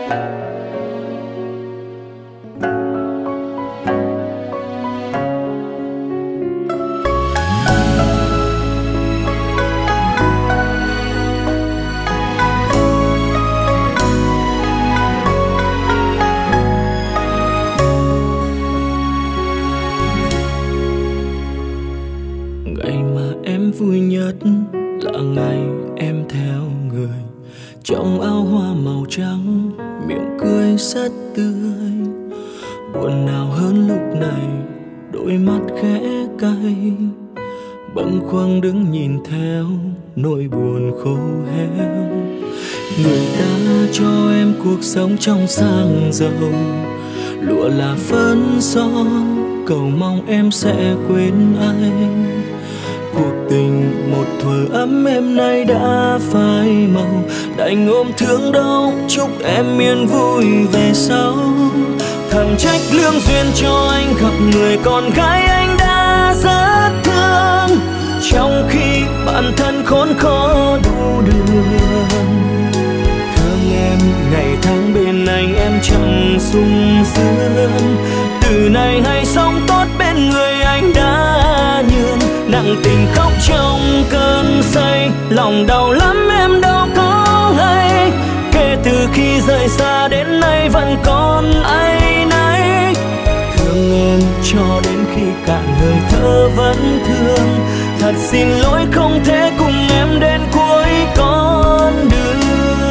Ngày mà em vui nhất là ngày em theo người trong áo hoa màu trắng, miệng cười rất tươi. Buồn nào hơn lúc này, đôi mắt khẽ cay, bâng khuâng đứng nhìn theo nỗi buồn khô héo. Người ta cho em cuộc sống trong sang giàu, lụa là phấn son, cầu mong em sẽ quên anh. Cuộc tình một thuở ấm êm nay đã phai màu, đành ôm thương đau chúc em yên vui về sau. Thầm trách lương duyên cho anh gặp người con gái anh đã rất thương, trong khi bản thân khốn khó đủ đường. Thương em ngày tháng bên anh em chẳng sung sướng, từ nay hãy sống tốt bên người anh đã nhường. Nặng tình khóc trong cơn say, lòng đau lắm em đâu có hay. Kể từ khi rời xa đến nay vẫn còn áy náy. Thương em cho đến khi cạn hơi thở vẫn thương. Thật xin lỗi không thể cùng em đến cuối con đường.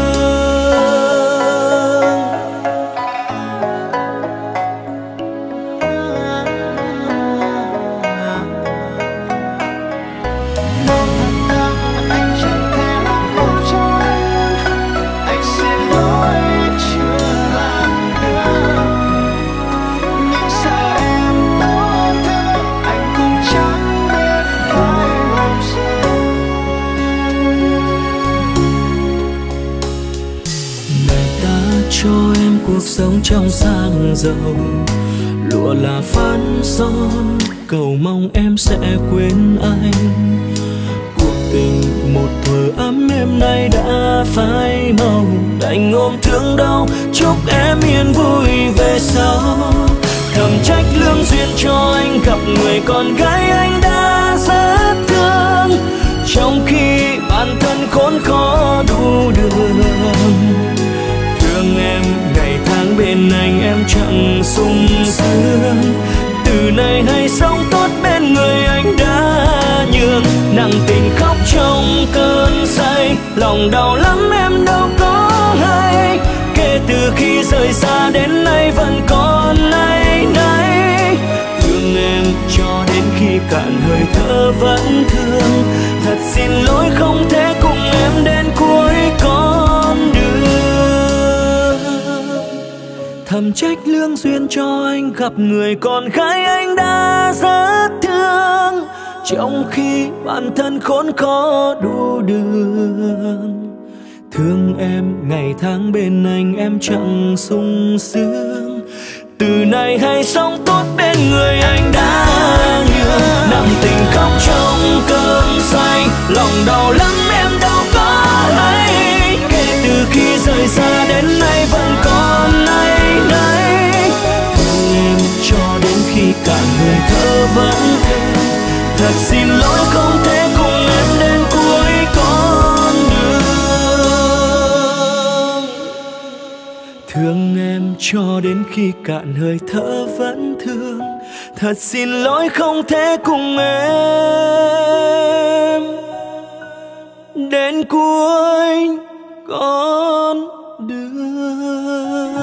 Cuộc sống trong sang giàu, lụa là phấn son, cầu mong em sẽ quên anh. Cuộc tình một thuở ấm êm nay đã phai màu, đành ôm thương đau chúc em yên vui về sau. Thầm trách lương duyên cho anh gặp người con gái anh đã rất thương, trong khi bản thân khốn khó đủ đường. Thương em ngày tháng bên anh em chẳng sung sướng, từ nay hãy sống tốt bên người anh đã nhường. Nặng tình khóc trong cơn say, lòng đau lắm em đâu có hay. Kể từ khi rời xa đến nay vẫn còn áy náy. Thương em cho đến khi cạn hơi thở vẫn thương. Thật xin lỗi không thể cùng em đến cuối con đường. Thầm trách lương duyên cho anh gặp người con gái anh đã rất thương, trong khi bản thân khốn khó đủ đường. Thương em ngày tháng bên anh em chẳng sung sướng, từ nay hãy sống tốt bên người anh đã nhường. Nặng tình khóc trong cơn say, lòng đau lắm em đâu có hay. Kể từ khi rời xa đến nay vẫn còn áy náy. Thương em cho đến khi cạn hơi thở vẫn thương. Thật xin lỗi không thể cùng em đến cuối con đường. Thương em cho đến khi cạn hơi thở vẫn thương. Thật xin lỗi không thể cùng em đến cuối con đường.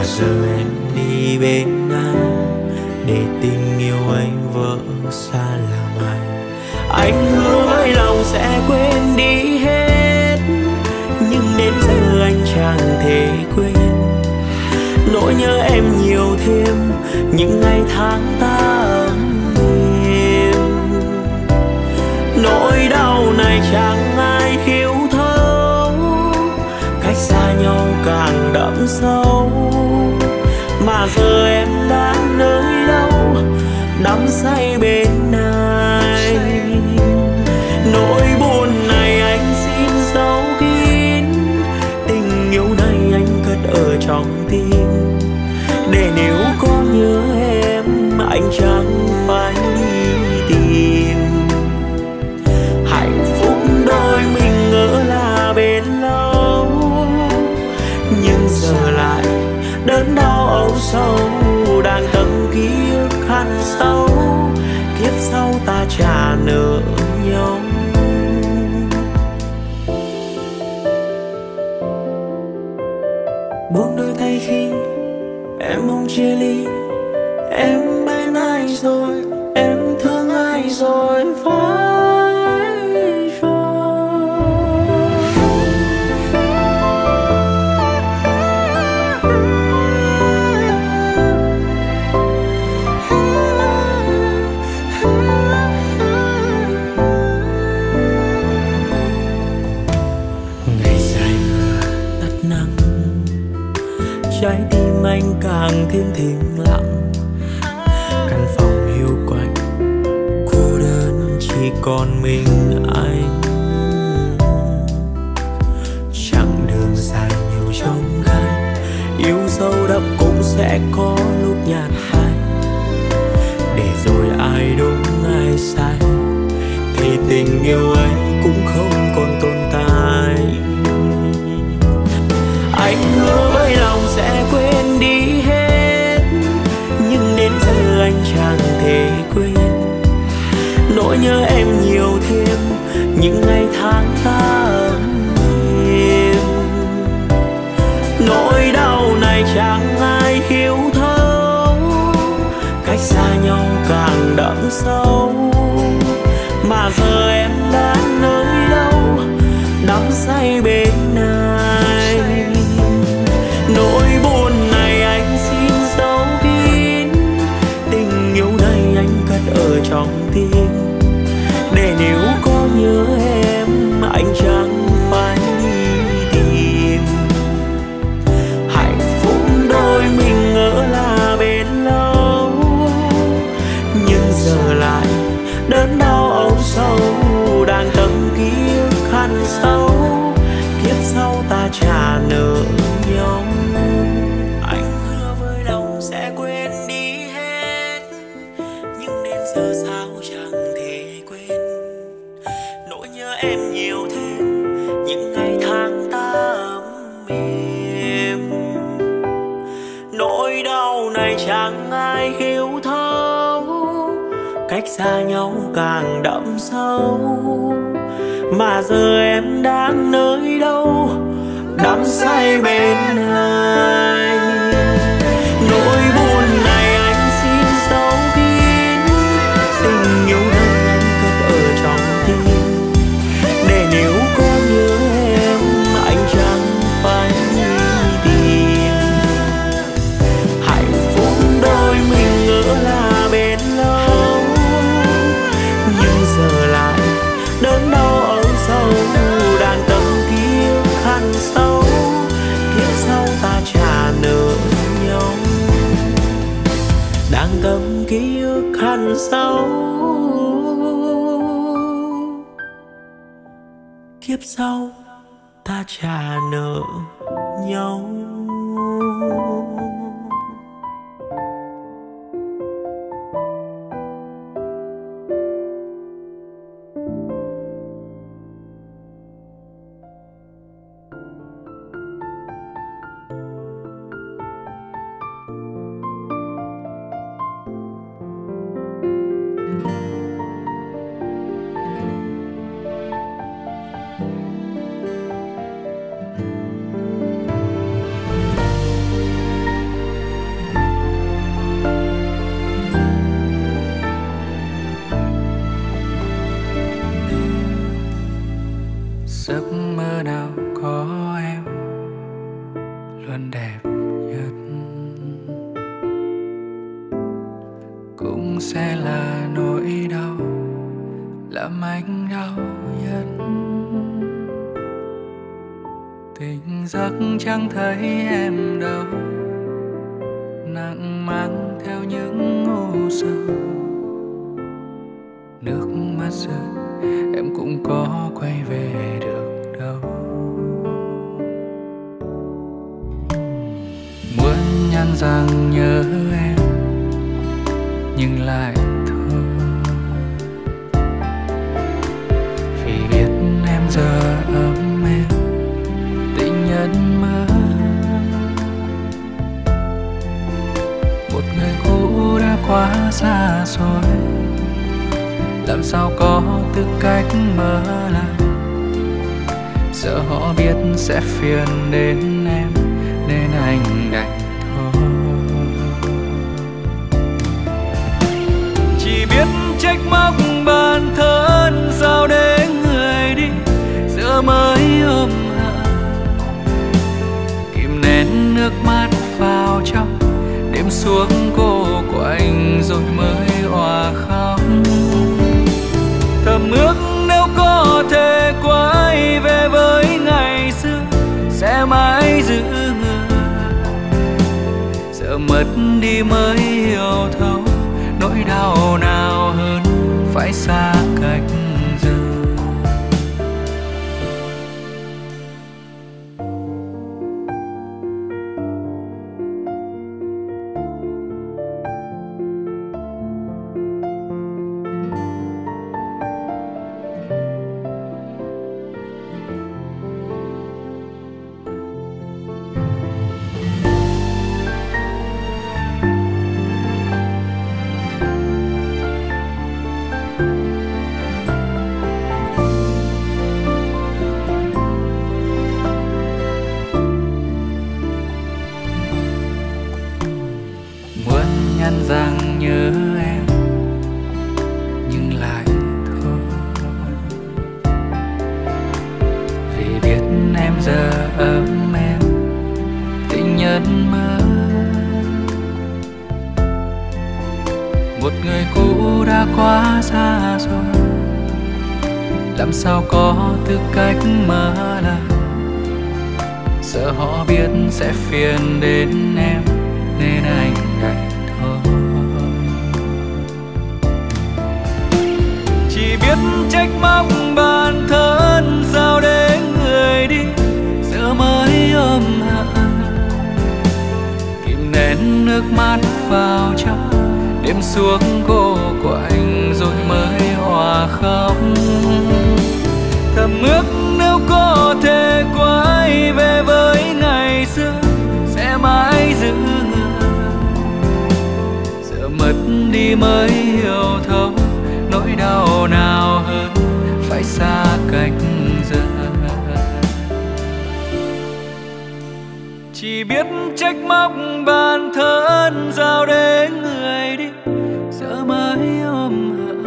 mà giờ em đi bên anh để tình yêu ấy vỡ xa làm ai. Anh hứa với lòng sẽ quên đi hết, nhưng đến giờ anh chẳng thể quên. Nỗi nhớ em nhiều thêm những ngày tháng ta ấm êm. Nỗi đau này chẳng ai hiểu thấu, cách xa nhau càng đậm sâu. Mà giờ em đã nơi đâu, đắm say bên ai. Nỗi buồn này anh xin giấu kín, tình yêu này anh cất ở trong tim. Để nếu có nhớ em, anh chẳng phải đi tìm. Hạnh phúc đôi mình ngỡ là bền lâu, nhưng giờ lại đớn đau âu sâu. Đang tâm ký ức hằn sâu, kiếp sau ta trả nợ nhau. Buông đôi tay khi em mong chia ly. Em bên ai rồi, em thương ai rồi, phải rồi. Ngày dài vừa tắt nắng, trái tim anh càng thêm thinh lặng. Căn phòng hiu quạnh, cô đơn chỉ còn mình anh. Chặng đường dài nhiều chông gai, yêu sâu đậm cũng sẽ có lúc nhạt phai. Để rồi ai đúng ai sai, thì tình yêu ấy cũng không còn tồn tại. Anh hứa với lòng sẽ quên đi hết, nhưng đến giờ anh chẳng thể quên. Nỗi nhớ em nhiều thêm những ngày tháng ta ấm êm. Nỗi đau này chẳng ai hiểu thấu, cách xa nhau càng đậm sâu. Mà giờ em đã nơi đâu, đắm say bên ai. Nỗi buồn này anh xin giấu kín, tình yêu này anh cất ở trong tim. Để nếu có nhớ em, anh chẳng phải đi tìm. Hạnh phúc đôi mình ngỡ là bền lâu, nhưng giờ lại đớn đau âu sâu. Đang tâm ký ức hằn sâu, kiếp sau ta trả nợ nhau. Anh hứa với lòng sẽ quên đi hết, nhưng đến giờ sao chẳng thể quên. Nỗi nhớ em nhiều thêm những ngày tháng ta ấm êm. Nỗi đau này chẳng ai hiểu thấu, cách xa nhau càng đậm sâu. Mà giờ em đang nơi đâu, đắm say bên ai. Nỗi buồn này anh xin giấu kín, tình yêu này anh cất ở trong tim. Để nếu có nhớ em, anh chẳng phải đi tìm. Hạnh phúc đôi mình ngỡ là bền lâu, nhưng giờ lại đớn đau âu sâu. Đang tâm ký ức hằn sâu, kiếp sau ta trả nợ nhau. Đang tâm ký ức hằn sâu, kiếp sau ta trả nợ nhau. luôn đẹp nhất, cũng sẽ là nỗi đau làm anh đau nhất. Tỉnh giấc chẳng thấy em đâu, nặng mang theo những u sầu. Nước mắt rơi em cũng có quay về được đâu. Muốn nhắn rằng nhớ em nhưng lại thôi, vì biết em giờ ấm em tình nhân mơ. Một người cũ đã quá xa xôi, làm sao có tư cách mở lại. Sợ họ biết sẽ phiền đến em nên anh đành thôi. Chỉ biết trách móc bản thân, sao để người đi giờ mới ôm hận. Kìm nén nước mắt vào trong, đêm xuống cô của anh rồi mới òa khóc. Thầm ước nếu có thể quay về với ngày xưa sẽ mãi giữ người. Giờ mất đi mới hiểu thấu nỗi đau nào hơn phải xa cách giờ. Nhắn rằng nhớ em nhưng lại thôi, vì biết em giờ ấm em tình nhân mơ. Một người cũ đã quá xa rồi, làm sao có tư cách mở lời. Sợ họ biết sẽ phiền đến em nên anh đành thôi. Chỉ biết trách móc bản thân, sao để người đi giờ mới ôm hận. Kìm nén nước mắt vào trong, đêm xuống cô của anh rồi mới òa khóc. Thầm ước nếu có thể quay về với ngày xưa sẽ mãi giữ người. Giờ mất đi mới hiểu thấu nỗi đau nào hơn phải xa cách giờ. Chỉ biết trách móc bản thân, sao để người đi giờ mới ôm hận.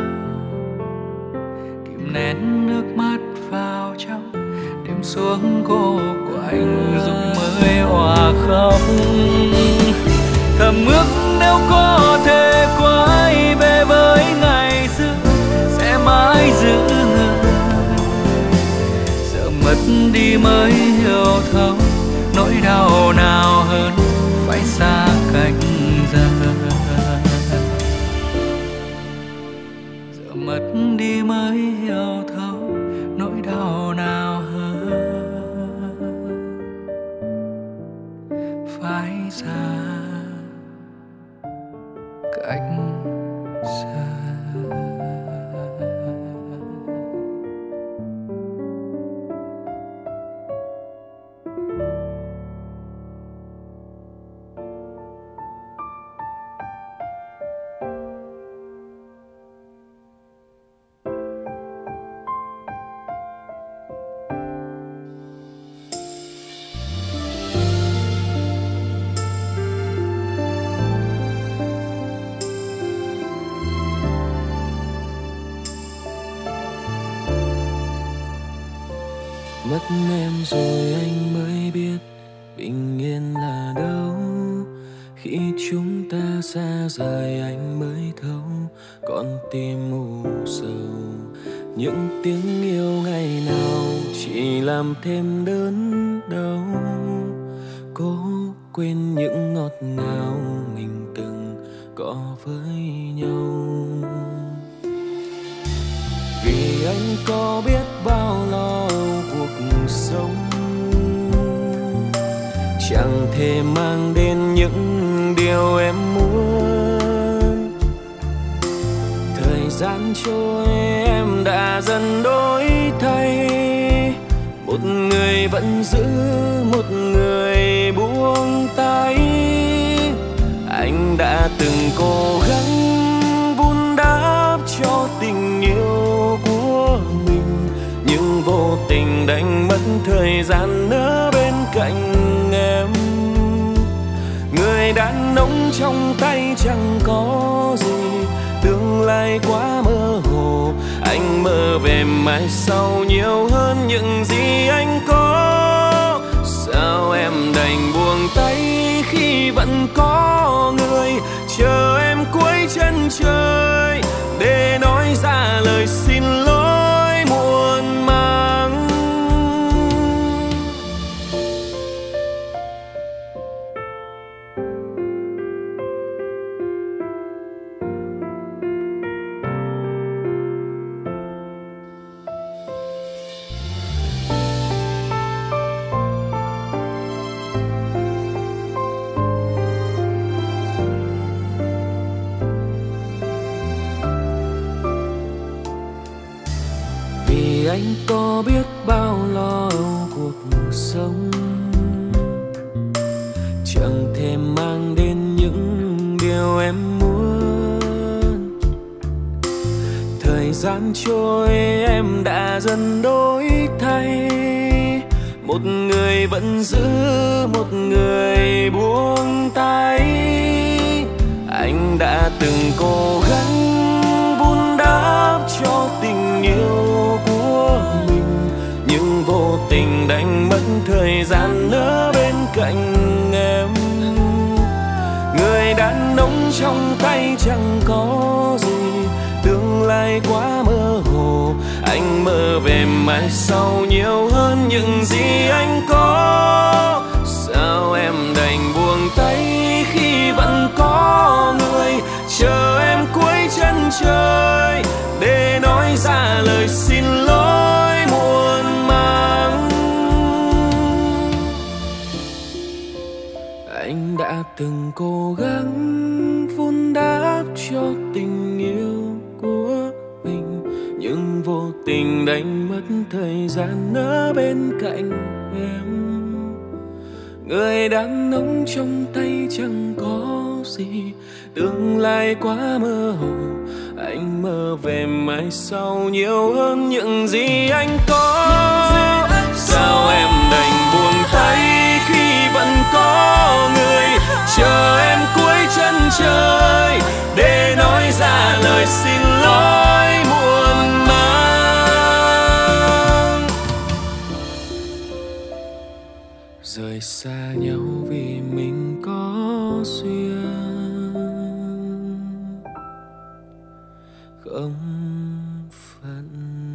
Kìm nén nước mắt vào trong, đêm xuống cô của anh rồi mới òa khóc. Thầm ước nếu có thể quay về với ngày xưa sẽ mãi giữ người. Giờ mất đi mới hiểu thấu nỗi đau nào hơn phải xa cách giờ. Giờ mất đi mới hiểu thấu nỗi đau nào hơn phải xa cách xa. Mất em rồi anh mới biết bình yên là đâu. Khi chúng ta xa rời anh mới thấu con tim u sầu. Những tiếng yêu ngày nào chỉ làm thêm đớn đau. Cố quên những ngọt ngào mình từng có với nhau. Vì anh có biết bao lo âu cuộc sống, chẳng thể mang đến những điều em muốn. Thời gian trôi em đã dần đổi thay, một người vẫn giữ, một người buông tay. Anh đã từng cố gắng vun đắp cho tình yêu của mình, nhưng vô tình đánh mất thời gian ở bên cạnh em. Người đàn ông trong tay chẳng có gì, tương lai quá mơ hồ. Anh mơ về mai sau nhiều hơn những gì anh có. Sao em đành buông tay khi vẫn có người chờ em cuối chân trời để nói ra lời xin lỗi muộn màng. Anh có biết bao lo âu cuộc sống, chẳng thể mang đến những điều em muốn. Thời gian trôi em đã dần đổi thay, một người vẫn giữ, một người buông tay. Anh đã từng cố gắng vun đắp cho tình yêu của mình, nhưng vô tình đánh mất thời gian ở bên cạnh em. Người đàn ông trong tay chẳng có gì, tương lai quá mơ hồ. Anh mơ về mai sau nhiều hơn những gì anh có. Sao em đành buông tay khi vẫn có người chờ em cuối chân trời để nói ra lời xin lỗi muộn màng. Anh đã từng cố gắng vun đắp cho tình yêu của mình, nhưng vô tình đánh mất thời gian ở bên cạnh em. Người đàn ông trong tay chẳng có gì, tương lai quá mơ hồ. Anh mơ về mai sau nhiều hơn những gì anh có. Sao em đành buông tay khi vẫn có người chờ em cuối chân trời để nói ra lời xin lỗi muộn màng. Rời xa nhau vì mình có duyên không phận.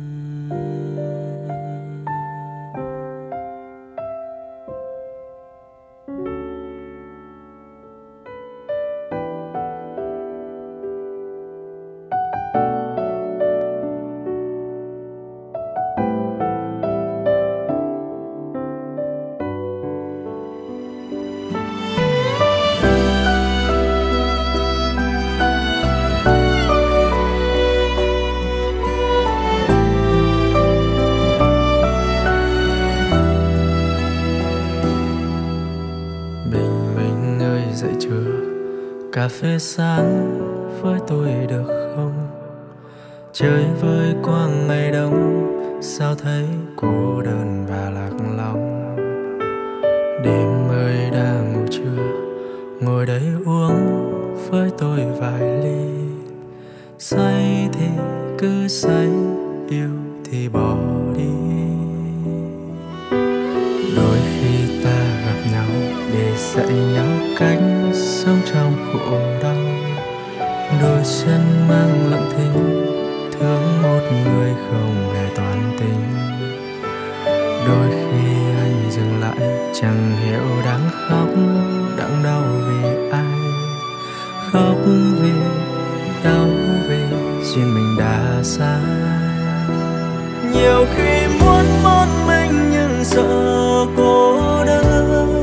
Cà phê sáng với tôi được không? Chơi với qua ngày đông, sao thấy cô đơn và lạc lòng. Đêm ơi đã ngủ chưa? Ngồi đây uống với tôi vài ly. Say thì cứ say, yêu thì bỏ đi. Đôi khi ta gặp nhau để dạy nhau cách sống trong khổ đau. Đôi chân mang lặng thinh, thương một người không hề toàn tình. Đôi khi anh dừng lại, chẳng hiểu đang khóc, đang đau vì ai. Khóc vì, đau vì duyên mình đã sai. Nhiều khi muốn một mình nhưng sợ cô đơn,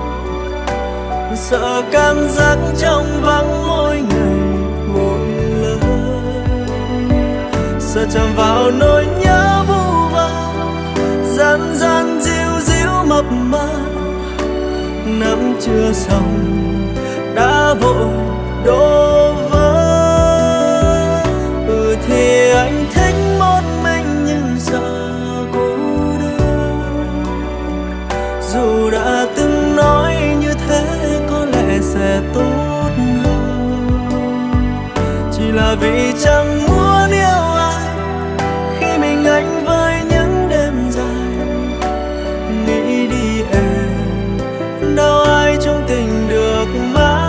sợ cảm giác trong vắng mỗi ngày một lời, sợ chạm vào nỗi nhớ vu vơ, gian gian díu díu mập mờ. Nắm chưa xong đã vội đổ vỡ. Thì anh thích một mình nhưng sợ cô đơn. Dù đã từng nói như thế có lẽ sẽ tốt hơn, chỉ là vì chẳng muốn yêu ai khi mình anh với những đêm dài. Nghĩ đi em, đâu ai trong tình được mãi.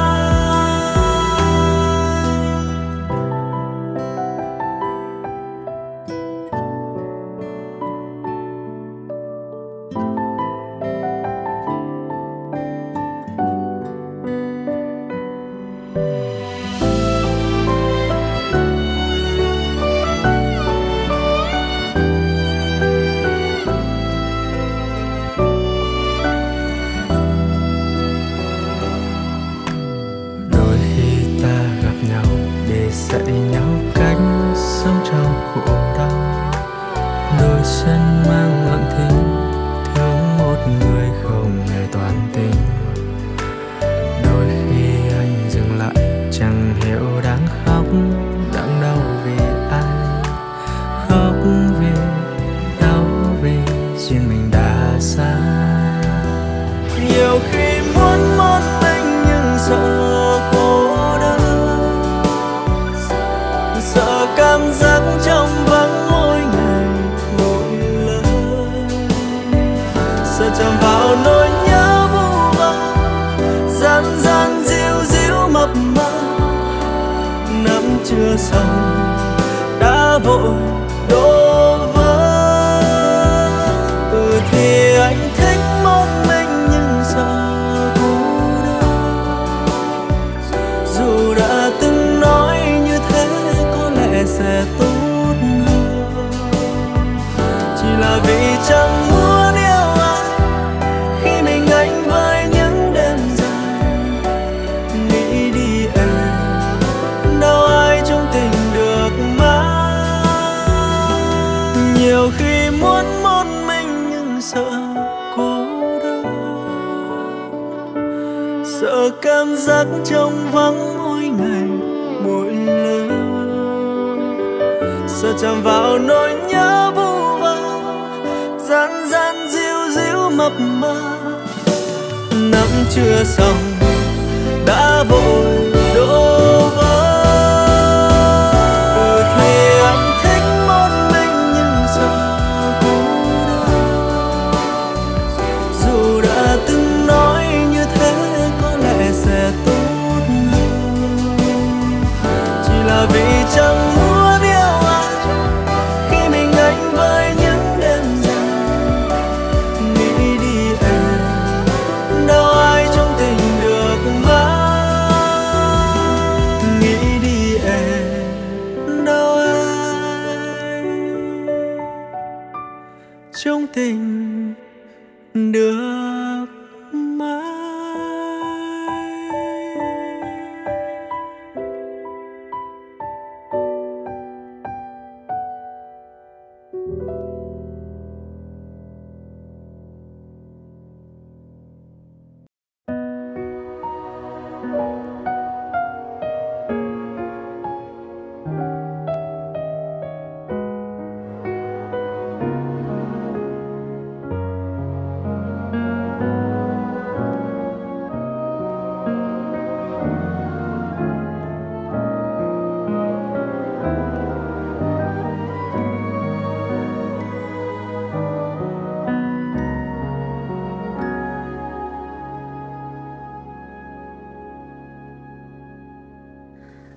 Dạy nhau cách sống trong khổ đau. Đôi chân mang lặng thinh, thương một người không hề toàn tình. Đôi khi anh dừng lại, chẳng hiểu đang khóc, đang đau vì ai. Khóc vì, đau vì duyên mình đã sai. Nhiều khi muốn một mình nhưng sợ cô đơn, sợ cảm giác trong vắng mỗi ngày một lời, sợ chạm vào nỗi nhớ vu vơ, gian gian díu díu mập mờ. Nắm chưa xong đã vội đổ vỡ. Thì anh thích một mình nhưng sợ cô đơn. Dù đã từng nói như thế có lẽ sẽ tốt hơn, chỉ là vì chẳng muốn yêu ai khi mình anh với những đêm dài. Nghĩ đi em, đâu ai trong tình được mãi. Nhiều khi muốn một mình nhưng sợ cô đơn, sợ cảm giác trong vắng mỗi ngày mỗi lời, sợ chạm vào nỗi nhớ vu vơ, gian gian díu díu mập mờ. Nắm chưa xong đã vội đổ vỡ. Thì anh thích một mình nhưng sợ cô đơn. Dù đã từng nói như thế có lẽ sẽ tốt hơn, chỉ là vì chẳng muốn yêu ai khi mình anh với những đêm dài. Nghĩ đi em, đâu ai trong tình được mãi.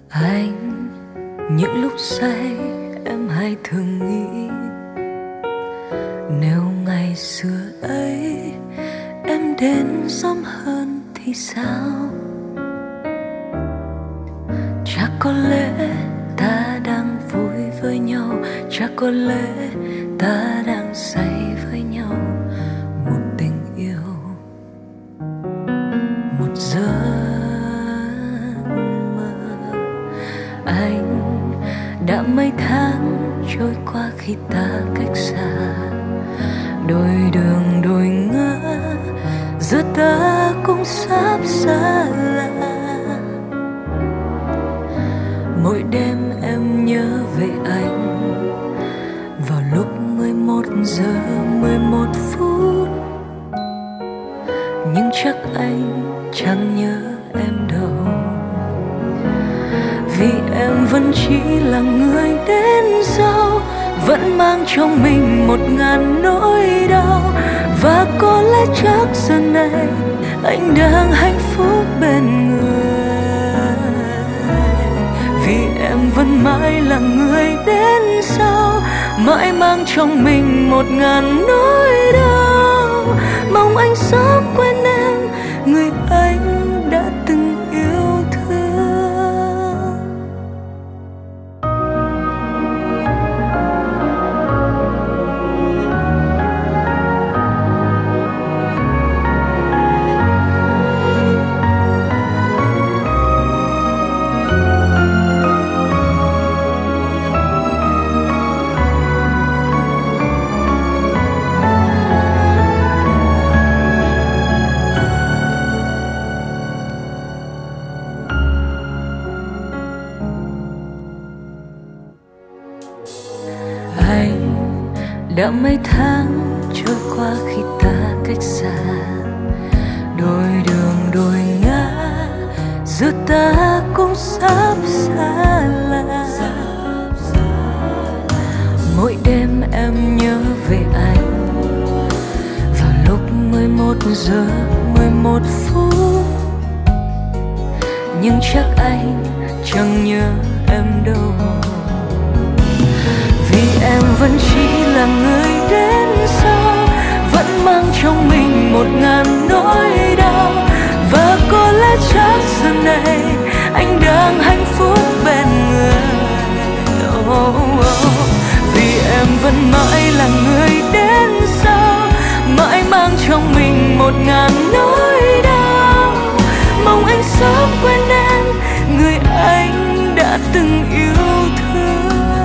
Anh những lúc say em hay thường nghĩ, nếu ngày xưa ấy em đến sớm hơn thì sao? Chắc có lẽ ta đang vui với nhau, chắc có lẽ ta đang say với nhau một tình yêu, một giấc mơ. Anh đã mấy tháng trôi qua khi ta cách xa, đôi đường đôi ngã giờ ta cũng sắp xa lạ. Mỗi đêm em nhớ về anh vào lúc 11 giờ 11 phút, nhưng chắc anh chẳng nhớ em đâu, vì em vẫn chỉ là người đến sau, vẫn mang trong mình 1000 nỗi đau. Và có lẽ chắc giờ này anh đang hạnh phúc bên người, vì em vẫn mãi là người đến sau, mãi mang trong mình 1000 nỗi đau. Mong anh sớm quên em, người anh đã từng yêu thương. Đã mấy tháng trôi qua khi ta cách xa, đôi đường đôi ngã giờ ta cũng sắp xa lạ. Mỗi đêm em nhớ về anh vào lúc 11 giờ 11 phút, nhưng chắc anh chẳng nhớ em đâu, vì em vẫn chỉ là người đến sau, vẫn mang trong mình 1000 nỗi đau. Và có lẽ chắc giờ này anh đang hạnh phúc bên người, vì em vẫn mãi là người đến sau, mãi mang trong mình 1000 nỗi đau. Mong anh sớm quên em, người anh đã từng yêu thương.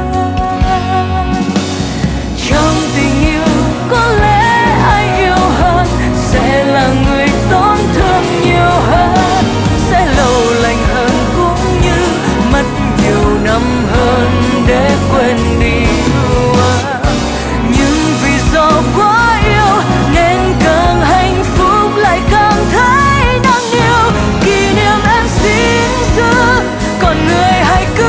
Trong tình yêu có lẽ ai yêu hơn sẽ là người tổn thương nhiều hơn, sẽ lâu lành hơn cũng như mất nhiều năm hơn để quên đi. Nhưng vì do quá yêu nên càng hạnh phúc lại càng thấy đáng yêu. Kỷ niệm em xin giữ, còn người hãy cứ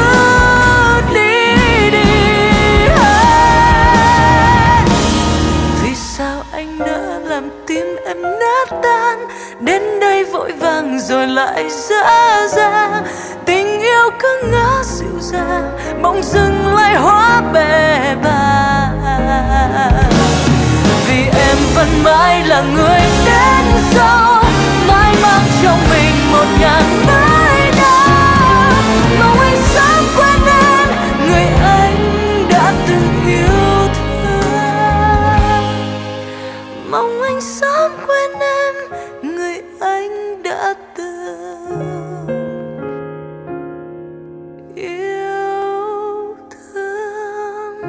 đến đây vội vàng rồi lại dã dàng. Tình yêu cứ ngỡ dịu dàng, bỗng dưng lại hóa bể bàng. Vì em vẫn mãi là người đến sau, mãi mang trong mình 1000 nỗi đau. Mong anh sớm quên em, người anh đã từng yêu thương. Mong anh sớm quên em, người anh đã từng yêu thương.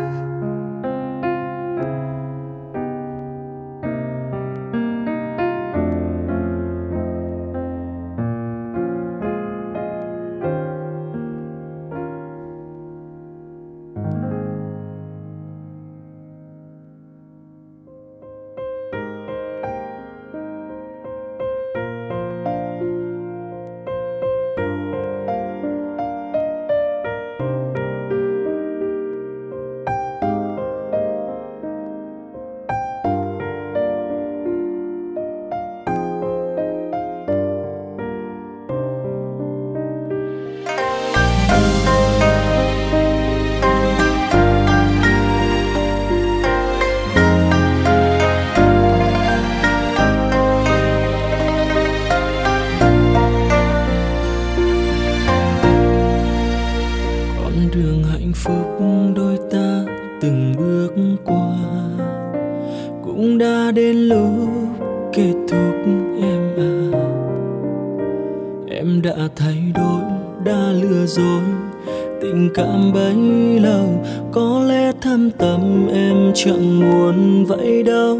em đã thay đổi, đã lừa dối. Tình cảm bấy lâu có lẽ thâm tâm em chẳng muốn vậy đâu.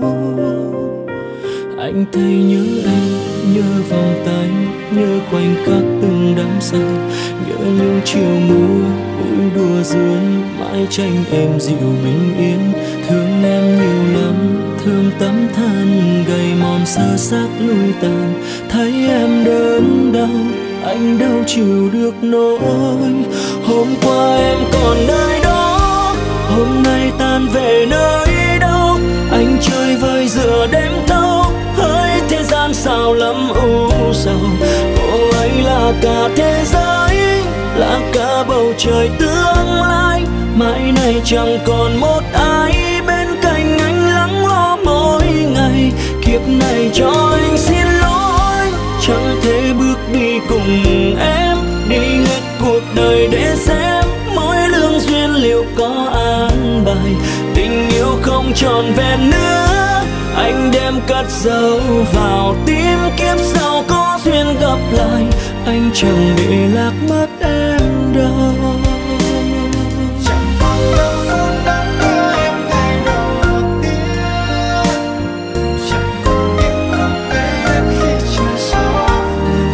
Anh thấy nhớ em, nhớ vòng tay, nhớ khoảnh khắc từng đắm say, nhớ những chiều mưa vui đùa dưới mái tranh êm dịu bình yên. Thương em nhiều lắm, thương tấm thân gầy mòn sơ xác lui tàn. Thấy em đớn đau, anh đâu chịu được nỗi. Hôm qua em còn nơi đó, hôm nay tan về nơi đâu. Anh chơi vơi giữa đêm thâu, hỡi thế gian sao lắm u sầu. Cô ấy là cả thế giới, là cả bầu trời tương lai. Mãi này chẳng còn một ai bên cạnh anh lắng lo mỗi ngày. Kiếp này cho anh xin lỗi, chẳng thể bước đi cùng em, đi hết cuộc đời để xem mỗi lương duyên liệu có an bài. Tình yêu không tròn vẹn nữa, anh đem cất dấu vào tim. Kiếp sau có duyên gặp lại, anh chẳng để lạc mất em đâu. Chẳng còn đâu phút đắm đuối em ngày đầu tiên, chẳng còn những lúc em khi trời gió về.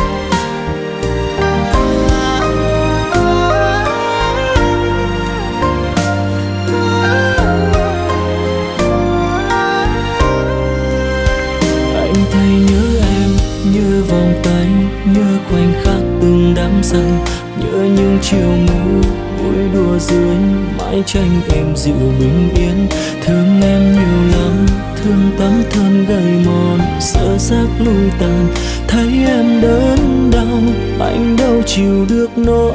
Anh thấy nhớ em, nhớ vòng tay, nhớ khoảnh khắc từng đắm say, nhớ những chiều mưa vui đùa dưới mái tranh êm dịu bình yên. Thương em nhiều lắm, thương tấm thân gầy mòn sơ xác lui tàn. Thấy em đớn đau, anh đâu chịu được nỗi.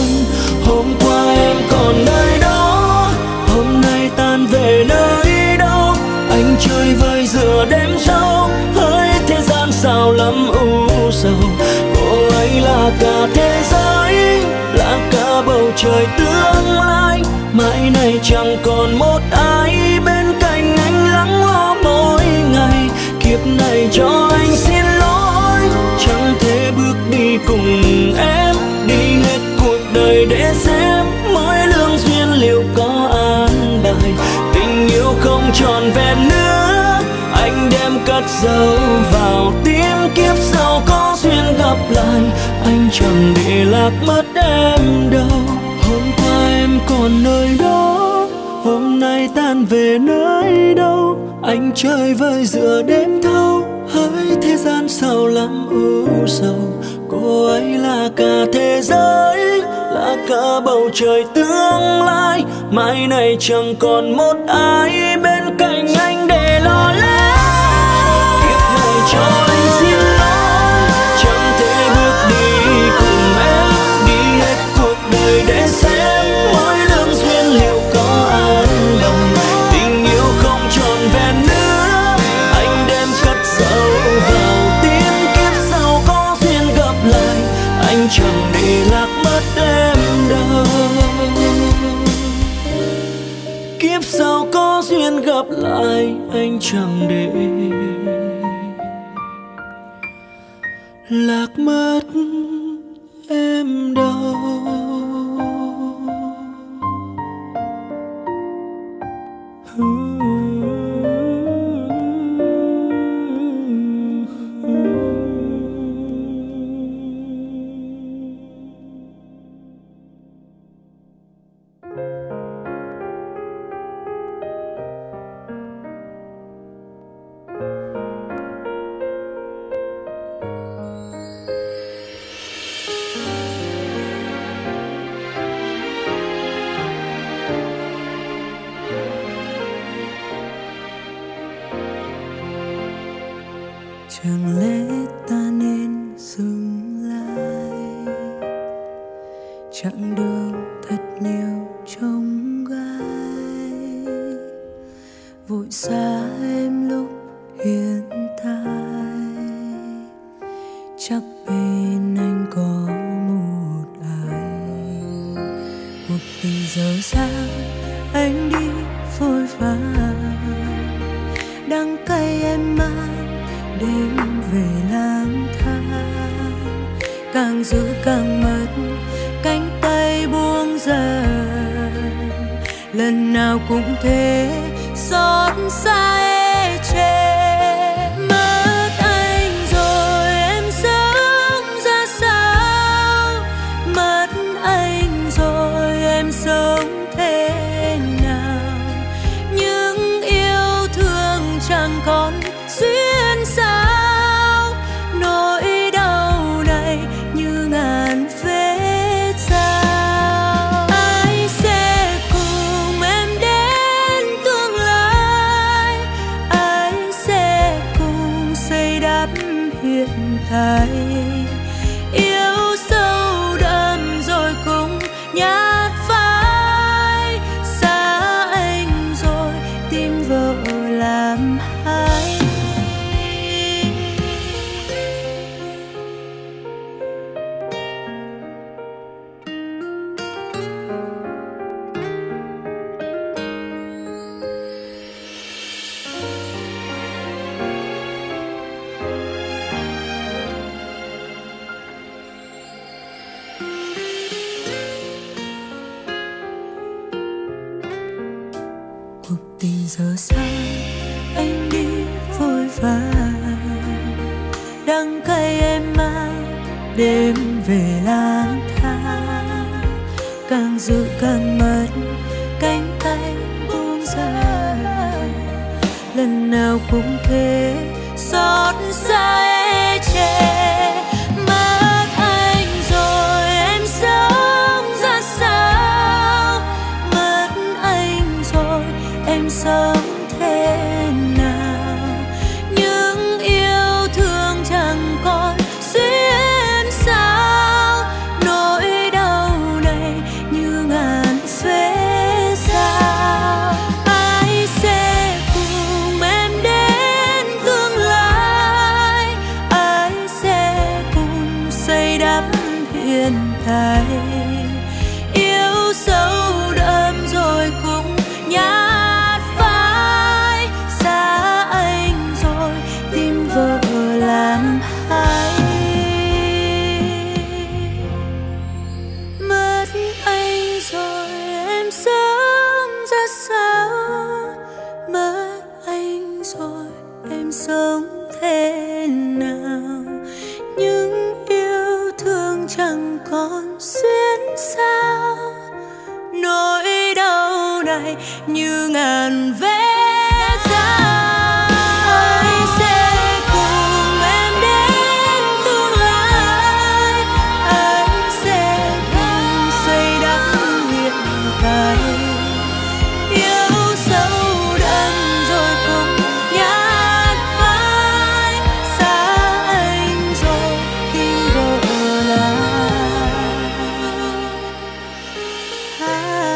Hôm qua em còn nơi đó, hôm nay tan về nơi đâu. Anh chơi vơi giữa đêm sâu, hỡi thế gian sao lắm u sầu. Cô ấy là cả thế giới, là cả bầu trời tương lai. Mãi này chẳng còn một ai bên cạnh anh lắng lo mỗi ngày. Kiếp này cho anh xin lỗi, chẳng thể bước đi cùng em, đi hết cuộc đời để xem mỗi lương duyên liệu có an bài. Tình yêu không tròn vẹn nữa, anh đem cất dấu vào tim. Kiếp sau có duyên gặp lại, anh chẳng để lạc mất em đâu. Hôm qua em còn nơi đó, hôm nay tan về nơi đâu. Anh chơi vơi giữa đêm thâu, hỡi thế gian sao lắm u sầu. Cô ấy là cả thế giới, là cả bầu trời tương lai. Mãi này chẳng còn một ai bên cạnh anh để lo lắng. Kiếp này cho anh xin lỗi, chẳng thể bước đi cùng em, đi hết cuộc đời để xem mỗi lương duyên liệu có an bài. Tình yêu không tròn vẹn nữa, anh đem cất dấu vào tim. Kiếp sau có duyên gặp lại, anh chẳng để lạc mất em đâu. Kiếp sau có duyên gặp lại, anh chẳng để lạc mất em đâu. Chẳng lẽ ta nên dừng lại, chặng đường thật nhiều trông gai, vội xa em lúc hiện tại. Chắc bên anh có một ai, một tình dở dang anh đi vội vàng, đắng cay em mang đêm về lang thang. càng giữ càng mất, cánh tay buông dần. Lần nào cũng thế, xót xa ê chề. Mất anh rồi em sống ra sao, mất anh rồi em sống thế nào. Những yêu thương chẳng còn xuyên sao, nỗi đau này như ngàn vết dao. Ai sẽ cùng em đến tương lai, ai sẽ cùng xây đắp hiện tại. Yêu sâu đậm rồi cũng nhạt phai, xa anh rồi tìm vợ làm hai. Cuộc tình giờ xa, anh đi vội vàng, đắng cay em mang đêm về lang thang. Càng giữ càng mất, cánh tay buông dần. Lần nào cũng thế, xót xa ê chề. Mất anh rồi em sống ra sao, mất anh rồi em sống thế nào. Những yêu thương chẳng còn xuyên sao, nỗi đau này như ngàn vết dao. Ai sẽ cùng em đến tương lai, ai sẽ cùng xây đắp hiện tại. Yêu sâu đậm rồi cũng nhạt phai, xa anh rồi tìm vợ làm hai. Mất anh rồi em sống ra sao, mất anh rồi em sống thế nào. Những yêu thương chẳng còn xuyên sao, nỗi đau này như ngàn vết dao. Ai sẽ cùng em đến tương lai, ai sẽ cùng xây đắp hiện tại. Yêu sâu đậm rồi cũng nhạt phai, xa anh rồi tìm vợ làm hai.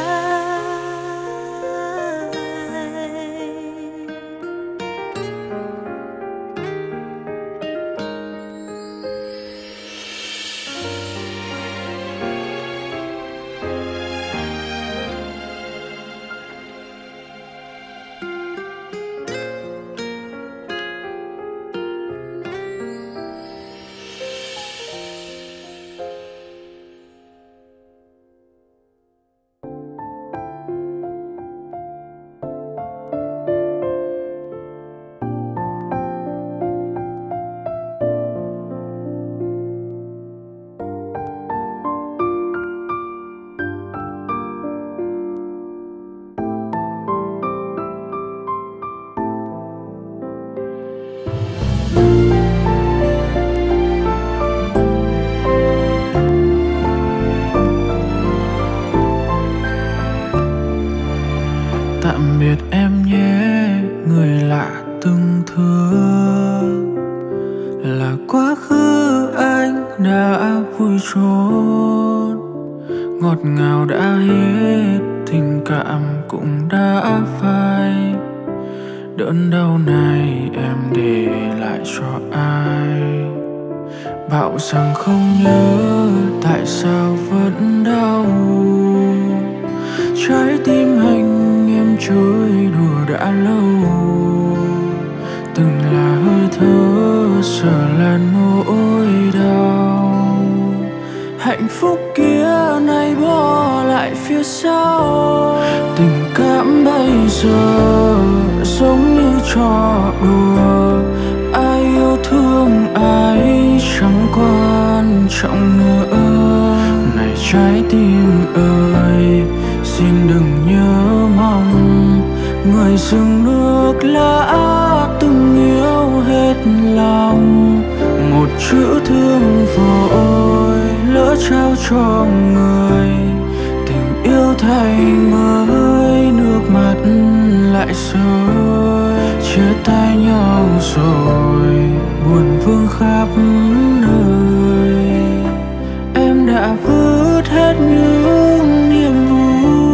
Tạm biệt em nhé, người lạ từng thương. Là quá khứ anh đã vui trốn, ngọt ngào đã hết, tình cảm cũng đã phai. Đớn đau này em để lại cho ai? Bảo rằng không nhớ, tại sao vẫn đau? Trái tim anh em chơi đùa đã lâu, từng là hơi thở giờ là nỗi đau. hạnh phúc kia nay bỏ lại phía sau. Tình cảm bây giờ giống như trò đùa, ai yêu thương ai chẳng quan trọng nữa. Này trái tim ơi, xin đừng nhớ mong người dừng nước lã từng yêu hết lòng. Một chữ thương vội lỡ trao cho người, tình yêu thay mới nước mắt lại rơi. Chia tay nhau rồi buồn vương khắp nơi, em đã vứt hết những niềm vui.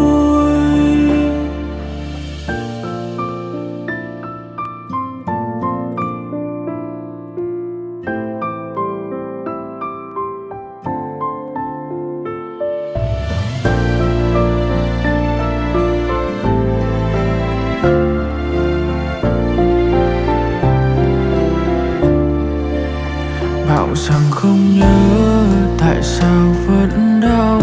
Bảo rằng không nhớ tại sao vẫn đau,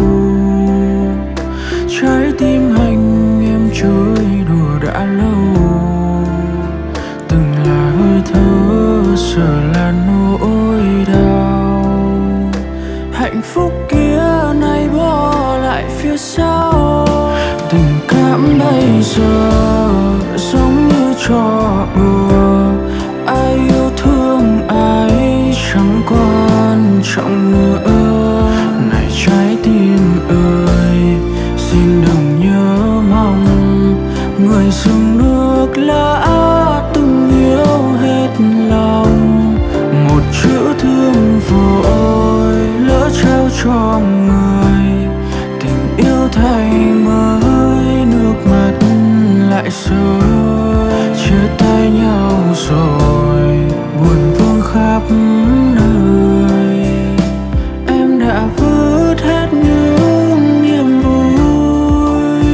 trái tim anh em chơi đùa đã lâu. Từng là hơi thở giờ là nỗi đau, hạnh phúc kia nay bỏ lại phía sau. Tình cảm bây giờ giống như trò đùa, ai yêu thương ai chẳng quan trọng nữa. Này trái tim ơi, xin đừng nhớ mong người dừng nước lã từng yêu hết lòng. Một chữ thương vội lỡ trao cho người, tình yêu thay mới nước mắt lại rơi. Chia tay nhau rồi buồn vương khắp nơi, em đã vứt hết những niềm vui.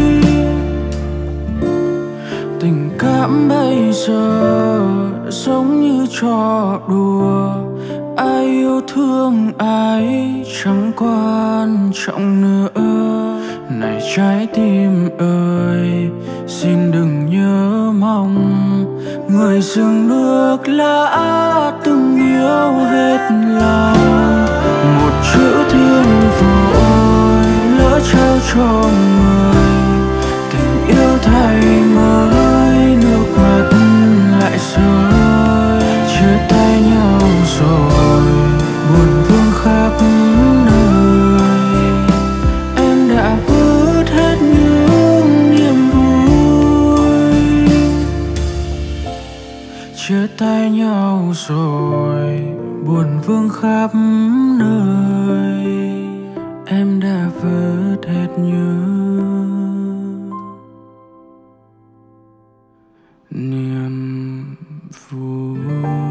Tình cảm bây giờ giống như trò đùa, ai yêu thương ai chẳng quan trọng nữa. Này trái tim ơi, xin đừng nhớ mong người dừng nước lã từng yêu hết lòng. Một chữ thương vội lỡ trao cho người, tình yêu thay mới nước mắt lại rơi. Chia tay nhau rồi buồn vương khắp nơi, em đã vứt hết những niềm vui. Chia tay nhau rồi buồn vương khắp nơi, em đã vứt hết những niềm vui.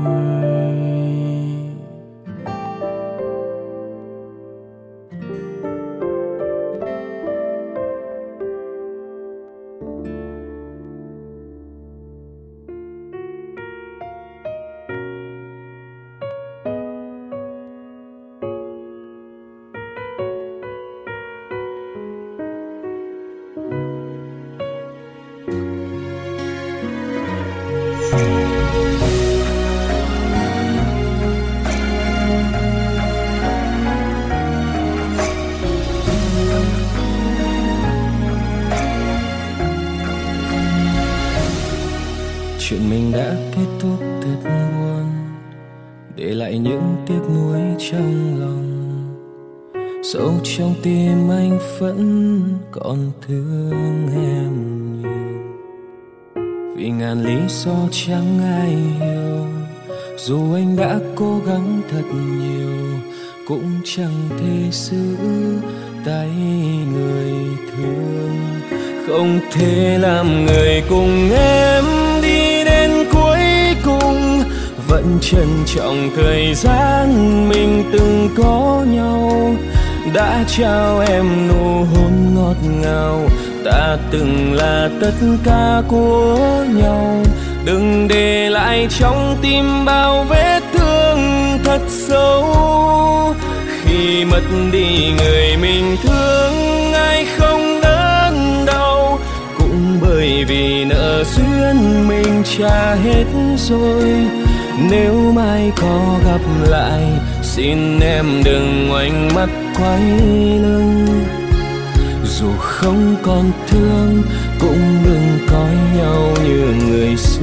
Chuyện mình đã kết thúc thật buồn, để lại những tiếc nuối trong lòng. Sâu trong tim anh vẫn còn thương em nhiều, vì ngàn lý do chẳng ai hiểu. Dù anh đã cố gắng thật nhiều, cũng chẳng thể giữ tay người thương. Không thể làm người cùng em đi đến cuối cùng, vẫn trân trọng thời gian mình từng có nhau. Đã trao em nụ hôn ngọt ngào, ta từng là tất cả của nhau. Đừng để lại trong tim bao vết thương thật sâu, khi mất mất đi người mình thương, ai không đớn đau, cũng bởi vì nợ duyên mình trả hết rồi. Nếu mai có gặp lại, xin em đừng ngoảnh mắt quay lưng. Dù không còn thương, cũng đừng coi nhau như người xưa.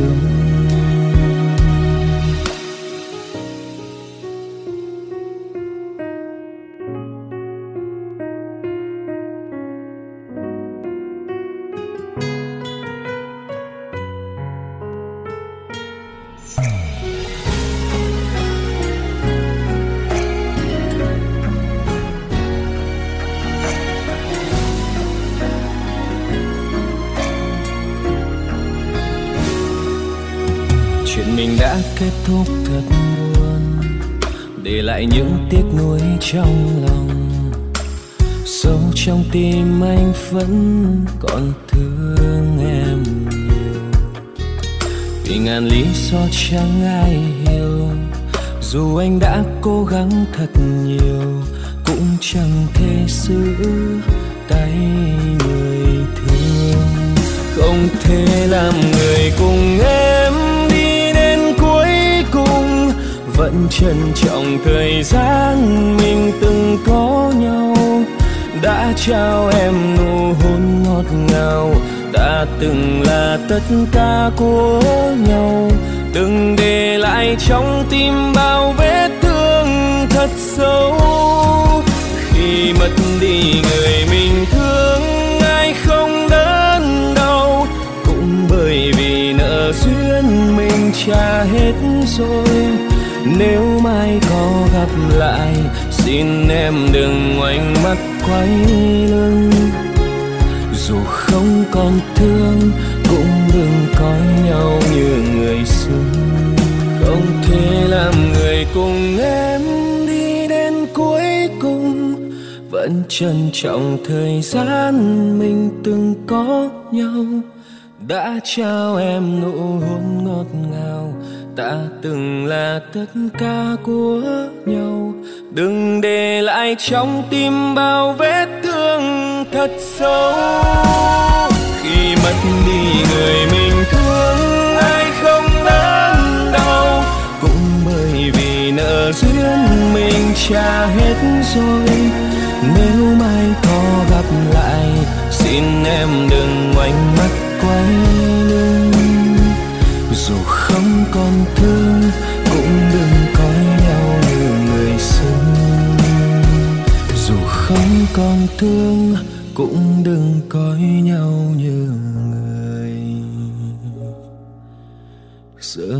Mình đã kết thúc thật buồn, để lại những tiếc nuối trong lòng. Sâu trong tim anh vẫn còn thương em nhiều, vì ngàn lý do chẳng ai hiểu. Dù anh đã cố gắng thật nhiều, cũng chẳng thể giữ tay người thương. Không thể làm người cùng em vẫn trân trọng thời gian mình từng có nhau. Đã trao em nụ hôn ngọt ngào, đã từng là tất cả của nhau. Đừng để lại trong tim bao vết thương thật sâu. Khi mất đi người mình thương, ai không đớn đau, cũng bởi vì nợ duyên mình trả hết rồi. Nếu mai có gặp lại, xin em đừng ngoảnh mắt quay lưng. Dù không còn thương, cũng đừng coi nhau như người xưa. Không thể làm người cùng em đi đến cuối cùng, vẫn trân trọng thời gian mình từng có nhau. Đã trao em nụ hôn ngọt ngào, ta từng là tất cả của nhau. Đừng để lại trong tim bao vết thương thật sâu. Khi mất đi người mình thương, ai không đớn đau, cũng bởi vì nợ duyên mình trả hết rồi. Nếu mai có gặp lại, xin em đừng ngoảnh mắt quay lưng. Dù không còn thương, cũng đừng coi nhau như người xưa. Dù không còn thương, cũng đừng coi nhau như người xưa.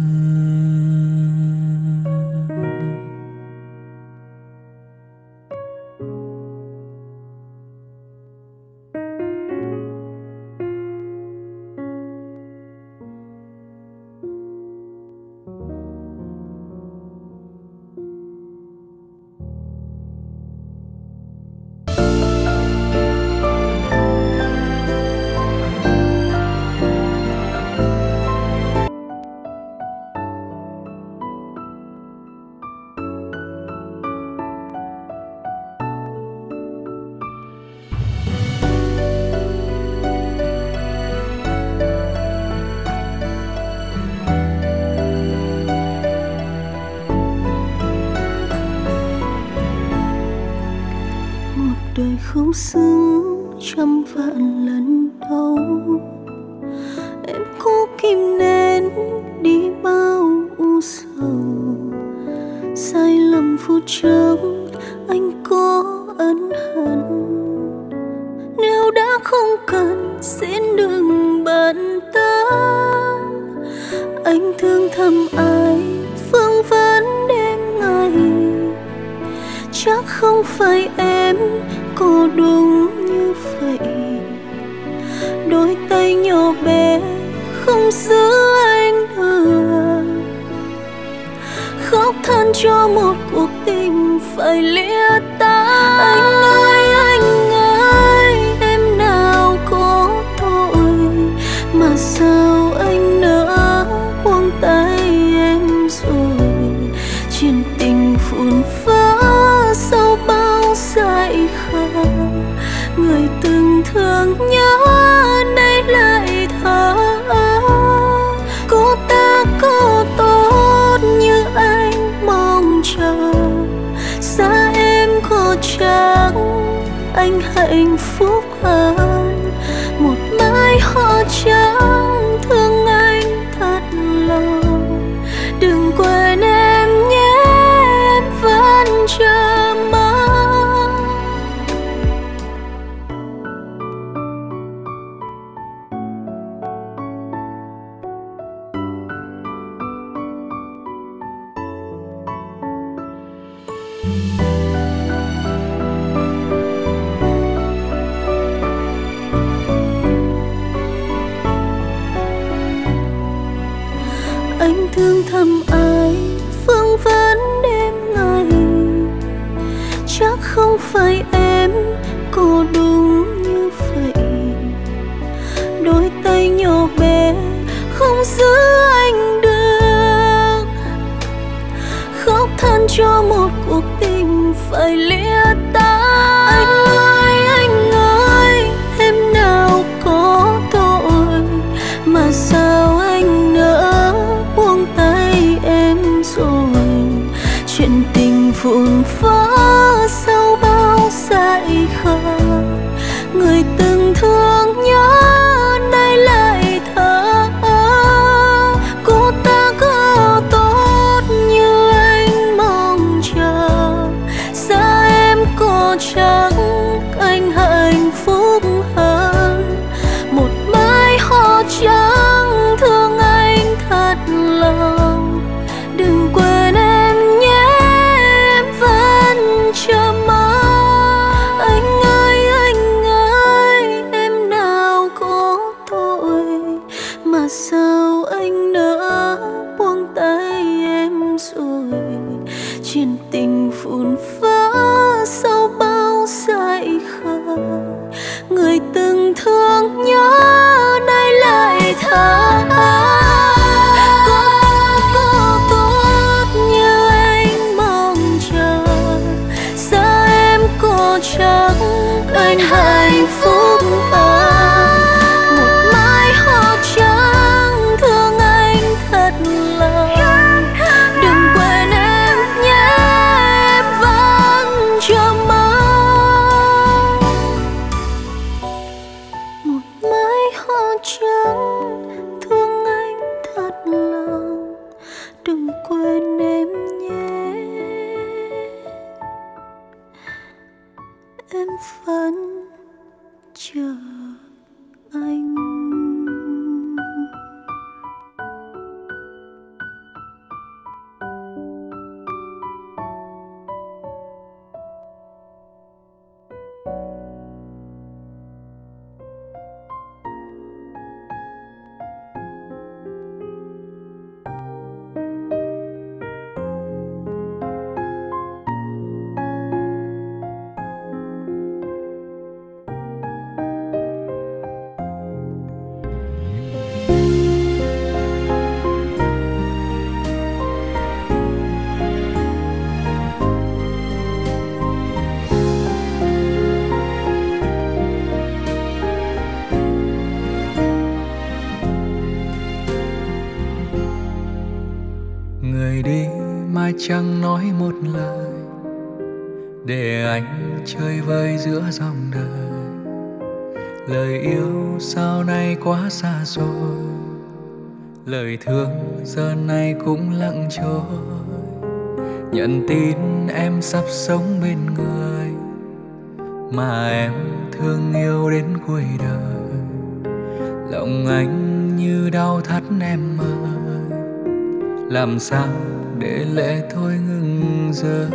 đời không xứng trăm vạn lần đâu. Em cố kìm nén đi bao u sầu, sai lầm phút chốc anh có ân hận. Nếu đã không cần xin đừng bận tâm. Anh thương thầm ai phương vấn đêm ngày, chắc không phải em có đúng như vậy. Đôi tay nhỏ bé không giữ anh được, khóc than cho một cuộc tình phải lìa tay. Anh ơi, em nào có tội mà sao anh nỡ buông tay em rồi. Chuyện tình phun phá sau bao người từng thương nhớ nay lại thở ơ. Cô ta có tốt như anh mong chờ, xa em có chắc anh hạnh phúc hơn. Một mái hoa trắng thương anh thật lòng, đừng quên em nhé, em vẫn chờ mong. Anh thương thầm ai phương vấn đêm ngày, chắc không phải em cô đúng như vậy. Đôi tay nhỏ bé không giữ anh được, khóc than cho một cuộc tình phải lìa tay. Anh ơi, em nào có tội mà sao anh nỡ buông tay em rồi. Chuyện tình vụn vỡ sau bao dại khờ, người từng thương nhớ nay lại thở ơ. Cô ta có tốt như anh mong chờ, xa em có chắc anh hạnh phúc hơn. Một mái hoa trắng thương anh thật lòng, đừng quên em nhé, em vẫn chờ mong. Anh ơi, em nào có tội mà sao anh nỡ buông tay em rồi. Chuyện tình vụn vỡ sau bao dại khờ, người từng thương nhớ nay lại thở ơ. Có tốt như anh mong chờ, xa em có chắc anh hạnh phúc hơn. Một mái hoa trắng thương anh thật lòng, đừng quên em nhé, em vẫn chờ mong. Một mái hoa trắng thương anh thật lòng, đừng quên em nhé, em vẫn chờ anh. Người đi mai chẳng nói một lời, để anh chơi vơi giữa dòng đời. Lời yêu sau này quá xa xôi, lời thương giờ này cũng lặng trôi. Nhận tin em sắp sống bên người mà em thương yêu đến cuối đời. Lòng anh như đau thắt em ơi, làm sao để lệ thôi ngừng rơi.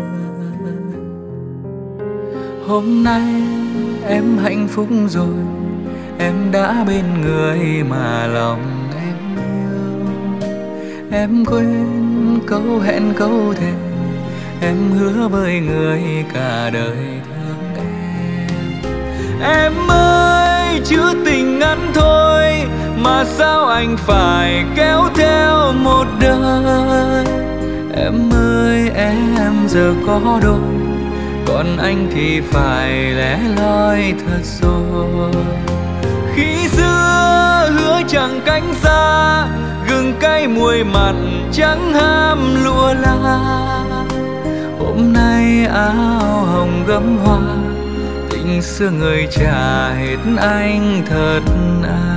Hôm nay em hạnh phúc rồi, em đã bên người mà lòng em yêu. Em quên câu hẹn câu thề, em hứa với người cả đời thương em. Em ơi, chữ tình ngắn thôi mà sao anh phải kéo theo một đời. Em ơi, em giờ có đôi, còn anh thì phải lẻ loi thật rồi. Khi xưa hứa chẳng cánh xa, gừng cay muối mặn chẳng ham lụa la. Hôm nay áo hồng gấm hoa, tình xưa người trả hết anh thật à.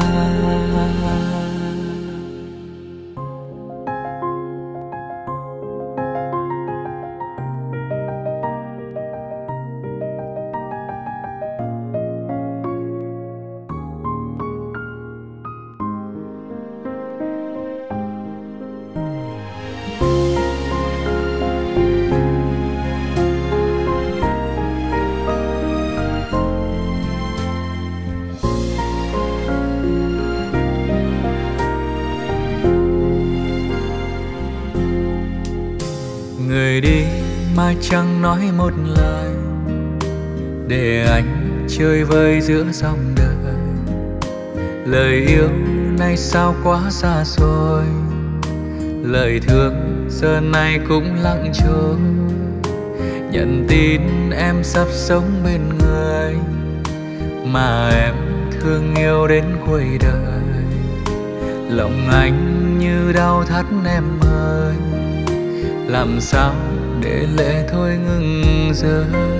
Người đi mà chẳng nói một lời, để anh chơi vơi giữa dòng đời. Lời yêu nay sao quá xa xôi, lời thương giờ này cũng lặng trôi. Nhận tin em sắp sống bên người mà em thương yêu đến cuối đời. Lòng anh như đau thắt em ơi, làm sao để lệ thôi ngừng rơi.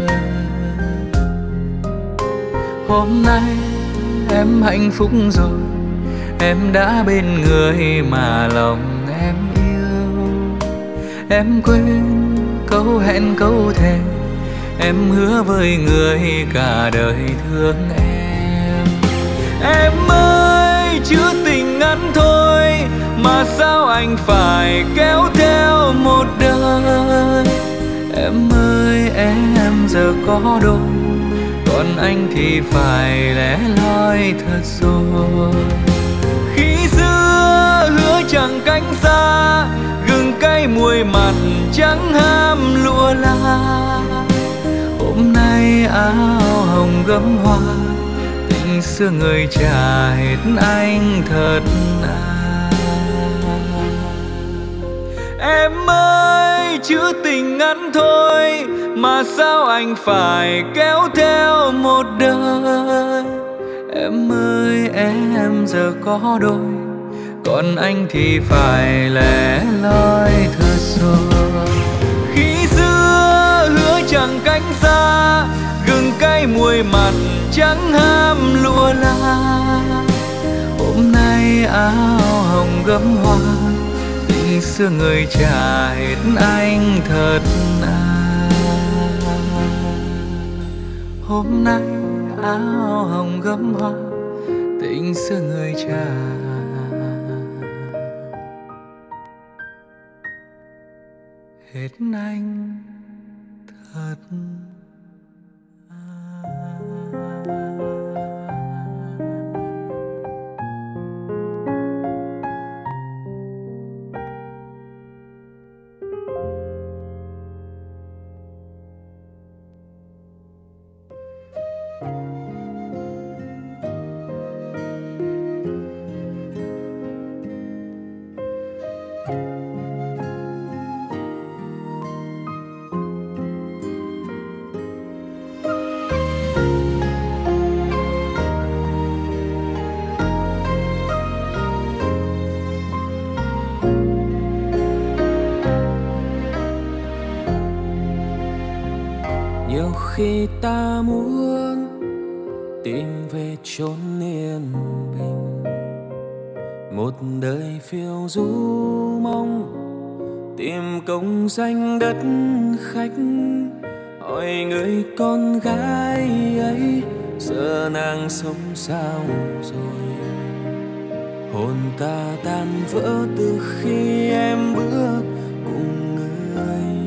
Hôm nay em hạnh phúc rồi, em đã bên người mà lòng em yêu. Em quên câu hẹn câu thề, em hứa với người cả đời thương em. Em ơi chữ tình ngắn thôi mà sao anh phải kéo theo một đời. Em ơi em giờ có đôi, còn anh thì phải lẻ loi thật rồi. Khi xưa hứa chẳng cánh xa, gừng cay muối mặn chẳng ham lụa la. Hôm nay áo hồng gấm hoa, tình xưa người trả hết anh thật à. Em ơi chữ tình ngắn thôi mà sao anh phải kéo theo một đời. Em ơi em giờ có đôi, còn anh thì phải lẻ loi thật rồi. Khi xưa hứa chẳng cánh xa, gừng cay muối mặn chẳng ham lụa la. Hôm nay áo hồng gấm hoa, tình xưa người trả hết anh thật à. Hôm nay áo hồng gấm hoa, tình xưa người trả hết anh thật à. Nhiều khi ta muốn tìm về chốn yên bình, một đời phiêu du mong tìm công danh đất khách. Hỏi người con gái ấy giờ nàng sống sao rồi, hồn ta tan vỡ từ khi em bước cùng người.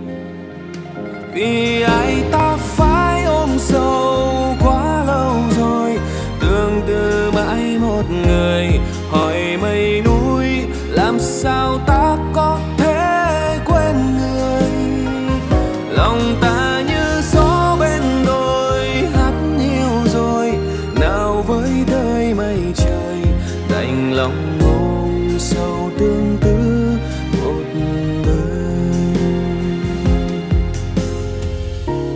Vì ai ta phải ôm sầu quá lâu rồi, tương tư mãi một người. Hỏi mây núi làm sao ta có thể quên người. Lòng ta như gió bên đồi hát nhiều rồi, nào với đời mây trời đành lòng ôm sầu tương tư một đời.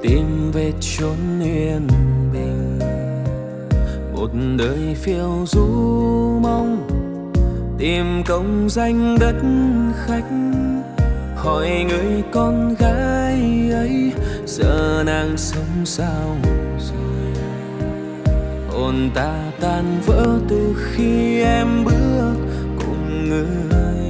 tìm về chốn yên bình. Một đời phiêu du mong tìm công danh đất khách, hỏi người con gái ấy giờ nàng sống sao rồi. Hồn ta tan vỡ từ khi em bước cùng người,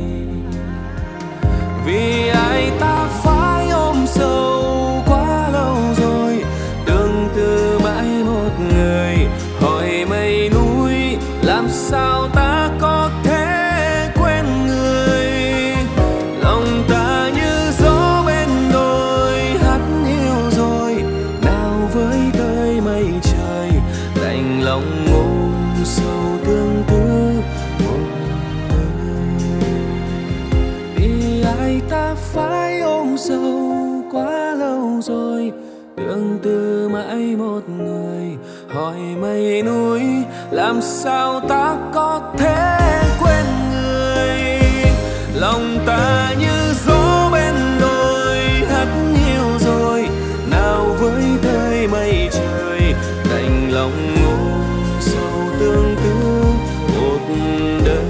vì ai ta phải ôm sầu quá lâu rồi. Tương tư mãi một người, hỏi mây núi làm sao ta có thể quên người. Lòng ta như gió bên đồi hát hiu rồi, nào với tới mây trời đành lòng ôm sâu tương tư một người. Vì ai ta phải ôm sâu quá lâu rồi, tương tư mãi một người, hỏi mây núi làm sao ta có thể quên người. Lòng ta như gió bên đồi hát hiu rồi, nào với tới mây trời đành lòng ôm sâu tương tư một đời.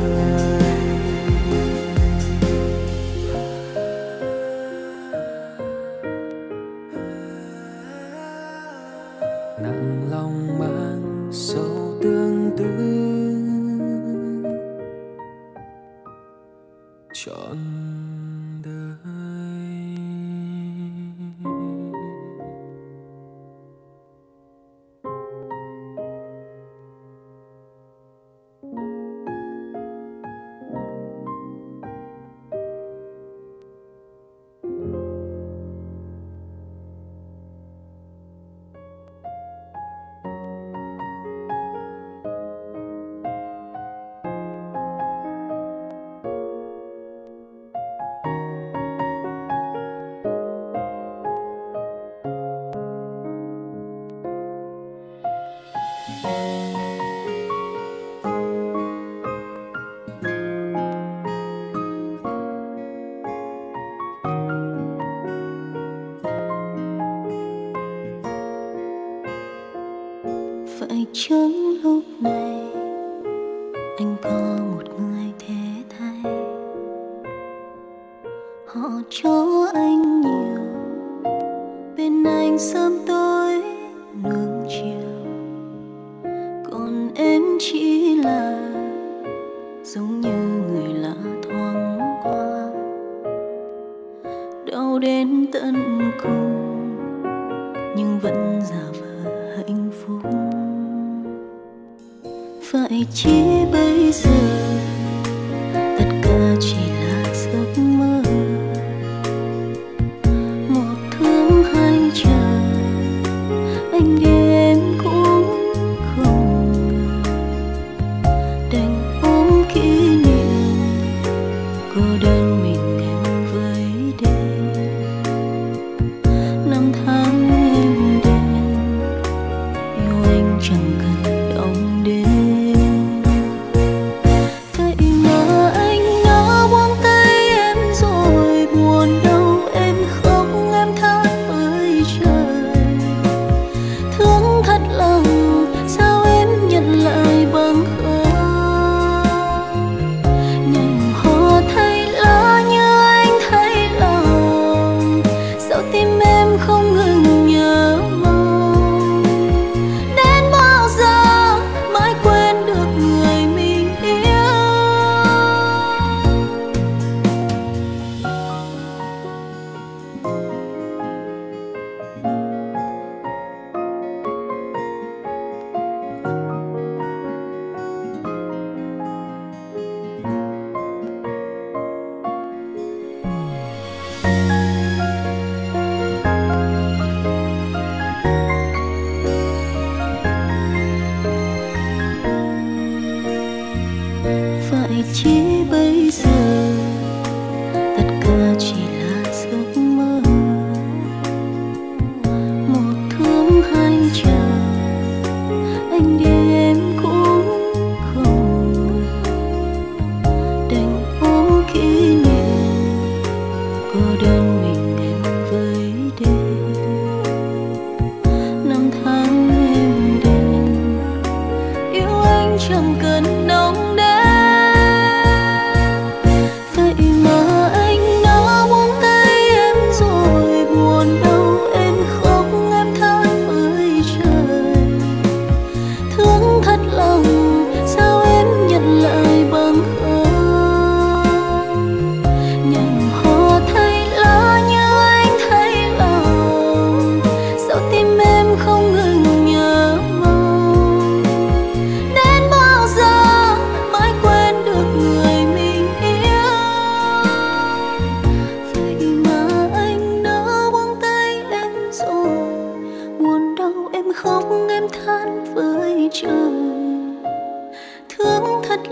Nặng lòng mang sâu tương tư trọn đời. Phải chăng lúc này anh có một người thế thay, họ cho anh nhiều, bên anh sớm tối nuông chiều, còn em chỉ là giống như người lạ thoáng qua, đau đến tận cùng nhưng vẫn giả vờ hạnh phúc. Phải chỉ bây giờ tất cả chỉ là giấc mơ, một thương hai chờ anh đi em cũng không ngờ, đành ôm kỷ niệm cô đơn mình em với đêm. Năm tháng êm đềm yêu anh chẳng cần đong đêm.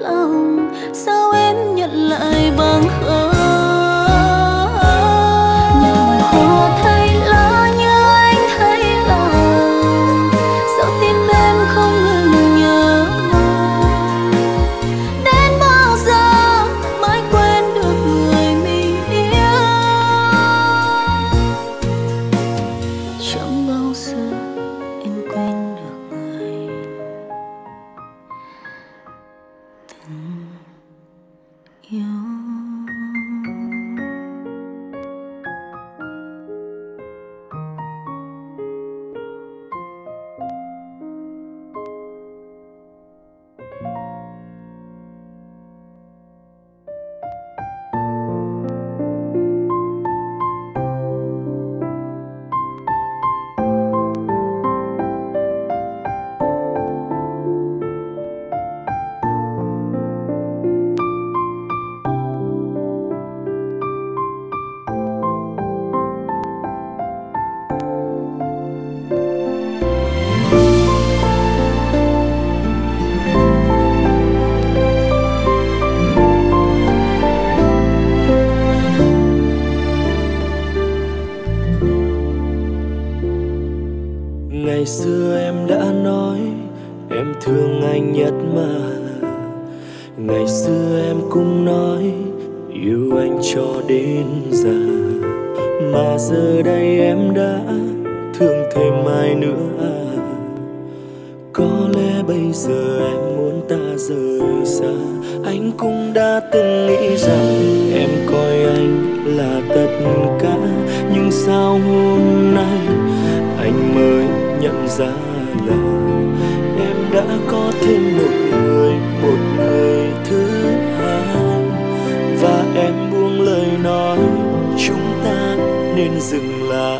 lòng, sao em nhận lại bằng không? Nhờ họ thấy lỡ như anh thấy lòng, sao tim em không ngừng nhớ mong. Đến bao giờ mới quên được người mình yêu? Chẳng bao giờ em quên được người từng yêu. Ngày xưa em đã nói em thương anh nhất mà. Ngày xưa em cũng nói yêu anh cho đến già. Mà giờ đây em đã thương thêm ai nữa à? Có lẽ bây giờ em muốn ta rời xa. Anh cũng đã từng nghĩ rằng em coi anh là tất cả. Nhưng sao hôm nay anh mới nhận ra là em đã có thêm một người thứ hai. Và em buông lời nói chúng ta nên dừng lại.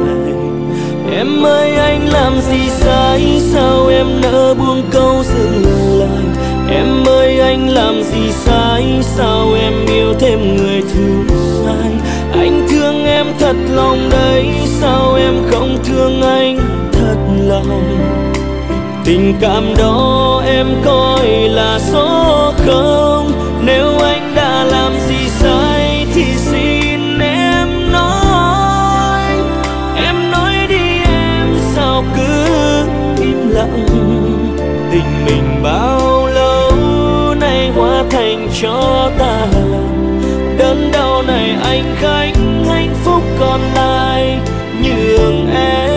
Em ơi anh làm gì sai, sao em nỡ buông câu dừng lại? Em ơi anh làm gì sai, sao em yêu thêm người thứ hai? Anh thương em thật lòng đấy, sao em không thương anh thật lòng? Tình cảm đó em coi là số không. Nếu anh đã làm gì sai thì xin em nói. Em nói đi em, sao cứ im lặng? Tình mình bao lâu nay hóa thành cho tàn. Đớn đau này anh gánh, hạnh phúc còn lại nhường em.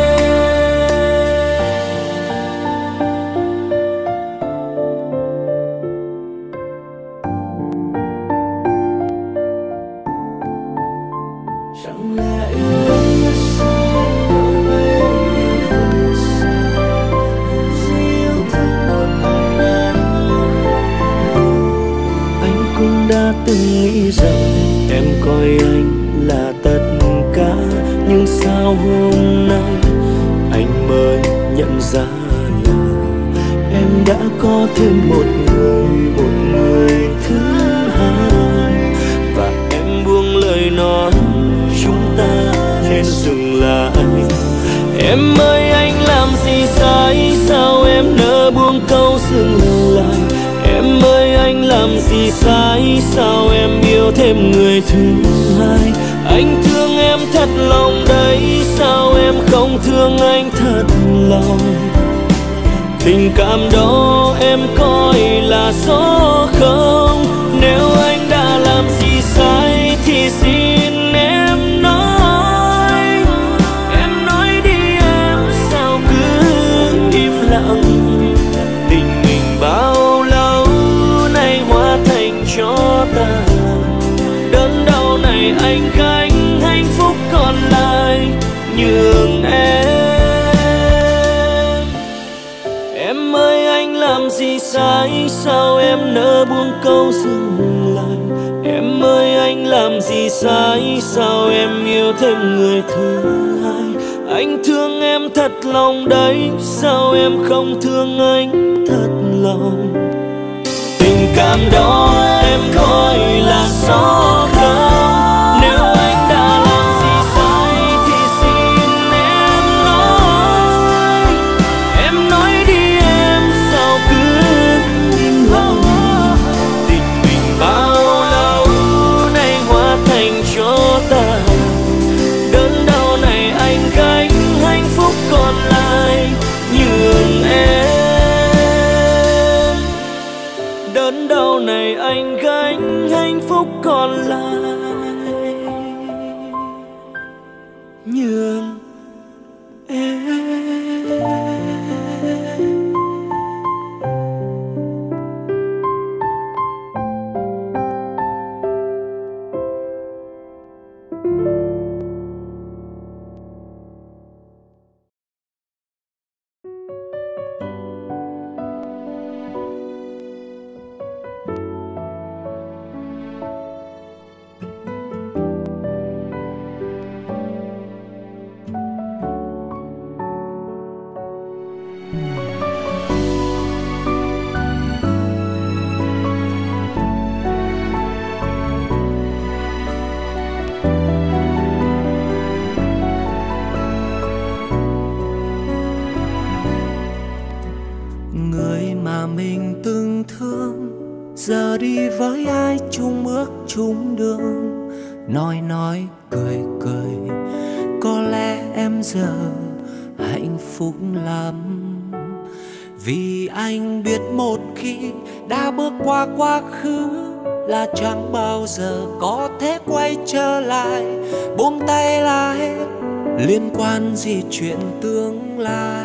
Chẳng lẽ yêu anh sao đối với em như sao? Chỉ yêu thương một anh cũng đã từng nghĩ rằng em coi anh là tất cả. Nhưng sao hôm nay anh mới nhận ra là em đã có thêm một người thứ hai. Và em buông lời nói chúng ta nên dừng lại. Em ơi anh làm gì sai, sao em nỡ buông câu dừng lại? Em ơi anh làm gì sai, sao em yêu thêm người thứ hai? Anh thương em thật lòng đấy, sao em không thương anh thật lòng? Tình cảm đó em coi là số không. Nếu anh đã làm gì sai thì xin em nói. Em nói đi em, sao cứ im lặng? Tình mình bao lâu nay hóa thành cho tàn. Đớn đau này anh gánh, hạnh phúc còn lại nhường em. Em ơi anh làm gì sai, sao em nỡ buông câu dừng lại? Em ơi anh làm gì sai, sao em yêu thêm người thứ hai? Anh thương em thật lòng đấy, sao em không thương anh thật lòng? Tình cảm đó em coi là số không. Nếu anh đã làm gì sai thì xin em nói. Em nói đi em, sao cứ im lặng? giờ đi với ai chung bước chung đường, nói cười cười. Có lẽ em giờ hạnh phúc lắm, vì anh biết một khi đã bước qua quá khứ là chẳng bao giờ có thể quay trở lại. Buông tay là hết, liên quan gì chuyện tương lai.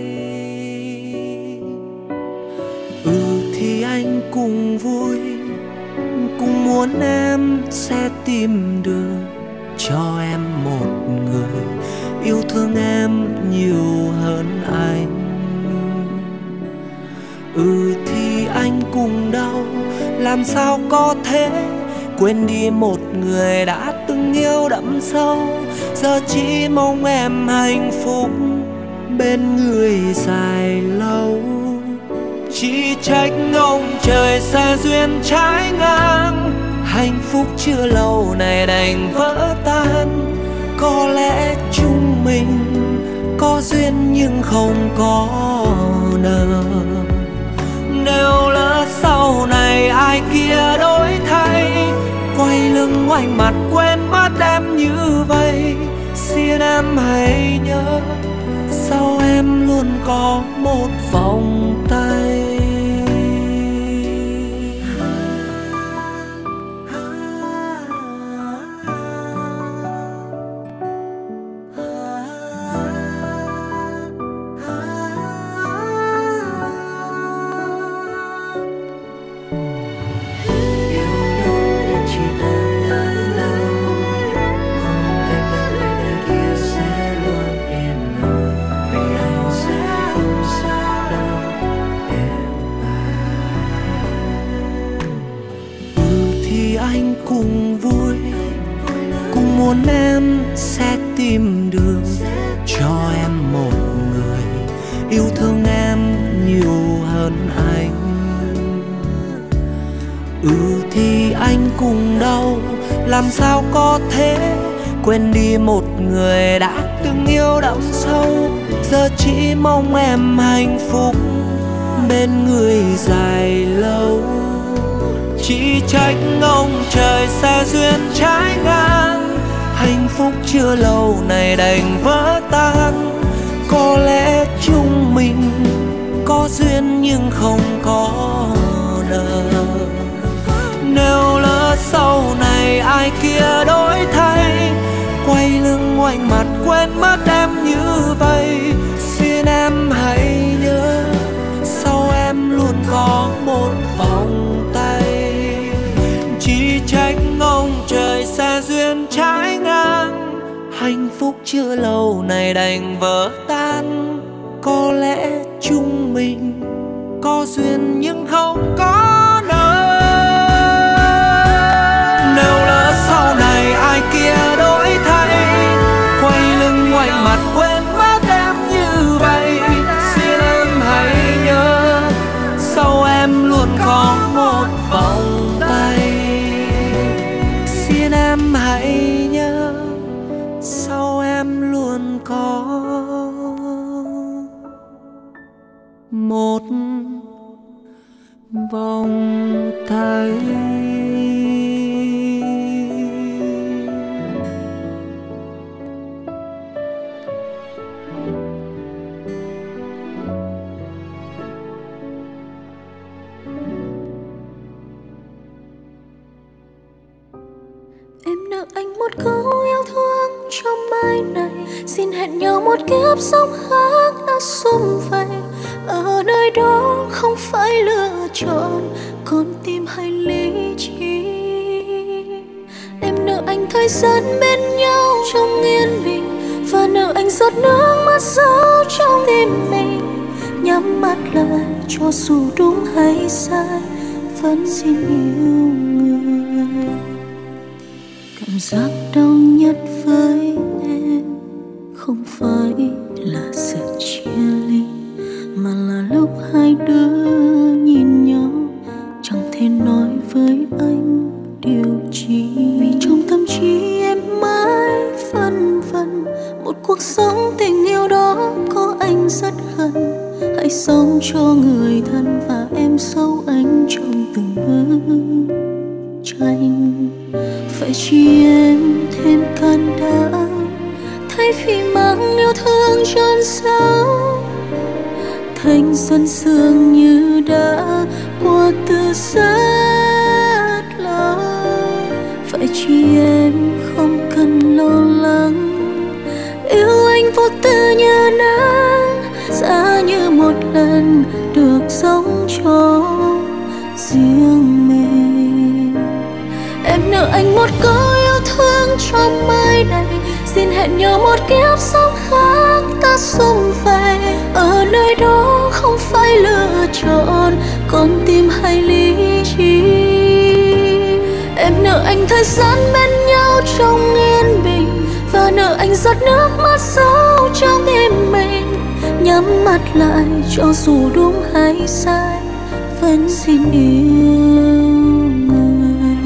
Thì anh cũng vui, cũng muốn em sẽ tìm được cho em một người yêu thương em nhiều hơn anh. Thì anh cũng đau, làm sao có thể quên đi một người đã từng yêu đậm sâu. Giờ chỉ mong em hạnh phúc bên người dài lâu. Chỉ trách ông trời sẽ duyên trái ngang, hạnh phúc chưa lâu này đành vỡ tan. Có lẽ chúng mình có duyên nhưng không có nợ. Nếu lỡ sau này ai kia đổi thay, quay lưng ngoảnh mặt quên mất em như vậy, xin em hãy nhớ sau em luôn có một vòng tay. Anh cũng vui, cũng muốn em sẽ tìm được cho em một người yêu thương em nhiều hơn anh. Thì anh cũng đau, làm sao có thể quên đi một người đã từng yêu đậm sâu. Giờ chỉ mong em hạnh phúc bên người dài lâu. Chỉ trách ông trời sẽ duyên trái ngang, hạnh phúc chưa lâu này đành vỡ tan. Có lẽ chúng mình có duyên nhưng không có nợ. Nếu lỡ sau này ai kia đổi thay, quay lưng ngoảnh mặt quên mất em như vậy, xin em hãy nhớ sau em luôn có một vòng tay. Chỉ trách ông trời sẽ duyên trái ngang, hạnh phúc chưa lâu này đành vỡ tan. Có lẽ chúng mình có duyên nhưng không có nợ. Nếu lỡ sau này ai kia đổi thay, quay lưng ngoảnh mặt quên mất em như vậy, xin em hãy nhớ sau em luôn có một vòng tay. Xin em hãy nhớ sau em luôn có một vòng tay. Em nợ anh một câu yêu thương trong mai này, xin hẹn nhau một kiếp sống khác đã sum vầy. Ở nơi đó không phải lựa chọn con tim hay lý trí. Em nợ anh thời gian bên nhau trong yên bình, và nợ anh giọt nước mắt rơi trong tim mình. Nhắm mắt lại cho dù đúng hay sai, vẫn xin yêu người. Cảm giác đau nhất với em không phải là sự chia ly, mà là lúc hai đứa nhìn nhau chẳng thể nói với anh điều chi. Vì trong tâm trí em mãi phân vân, một cuộc sống tình yêu đó có anh rất gần. Hãy sống cho người thân và em dấu anh trong từng bức tranh. Phải chi em thêm can đảm thay vì mang yêu thương chôn sâu thành xuân sương như đã qua từ rất lâu. Phải chi em không cần lo lắng yêu anh vô tư như nắng giá như một lần được sống cho riêng mình. Em nợ anh một câu yêu thương trong mai này, xin hẹn nhau một kiếp sống khác ta sum vầy. Ở nơi đó không phải lựa chọn con tim hay lý trí. Em nợ anh thời gian bên nhau trong yên bình, và nợ anh giọt nước mắt sâu trong tim mình. Nhắm mắt lại cho dù đúng hay sai vẫn xin yêu người.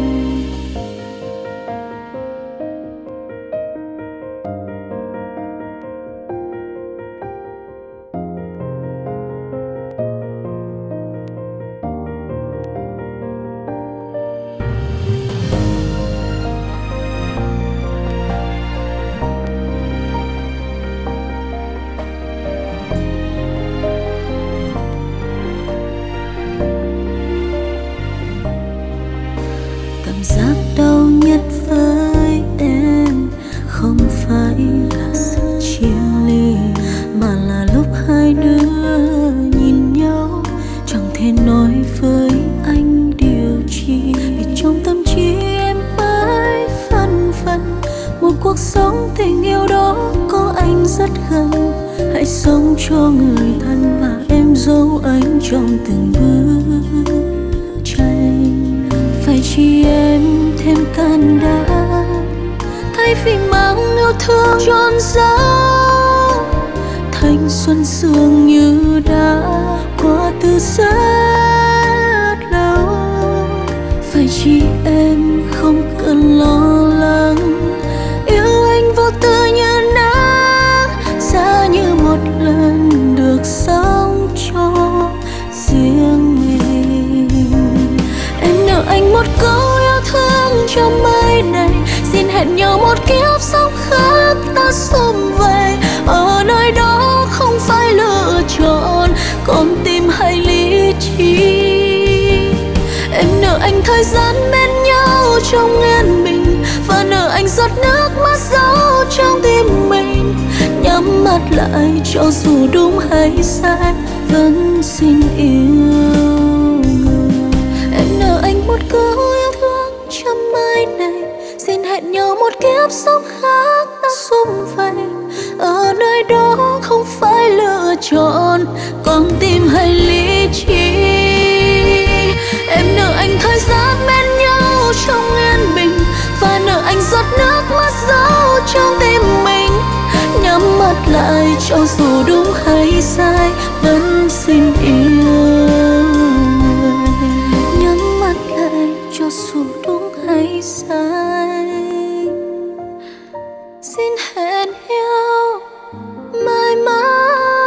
Cảm giác đau nhất với em không phải là sự chia ly, mà là lúc hai đứa nhìn nhau chẳng thể nói với anh điều chi. Vì trong tâm trí em mãi phân vân một cuộc sống tình yêu đó có anh rất gần. Hãy sống cho người thân và em giấu anh trong từng bức tranh. Phải chi em thêm can đảm thay vì mang yêu thương chôn giấu thành xuân sương như đã qua từ rất lâu. Phải chi em không cần lo lắng yêu anh vô tư như nắng giá như một lần được sống cho riêng mình. Em nợ anh một câu yêu thương trong mai này, xin hẹn nhau một kiếp sống khác ta sum vầy. Ở nơi đó không phải lựa chọn con tim hay lý trí. Em nợ anh thời gian bên nhau trong yên bình, và nợ anh giọt nước mắt giấu trong tim mình. Nhắm mắt lại cho dù đúng hay sai vẫn xin yêu người. Em nợ anh một câu yêu thương trong mai này, xin hẹn nhau một kiếp sống khác ta sum vầy. Ở nơi đó không phải lựa chọn con tim hay lý trí. Em nợ anh thời gian bên nhau trong yên bình, và nợ anh giọt nước mắt giấu trong tim mình. Nhắm mắt lại cho dù đúng hay sai vẫn xin yêu người. Nhắm mắt lại cho dù đúng hay sai xin hẹn nhau mãi mãi.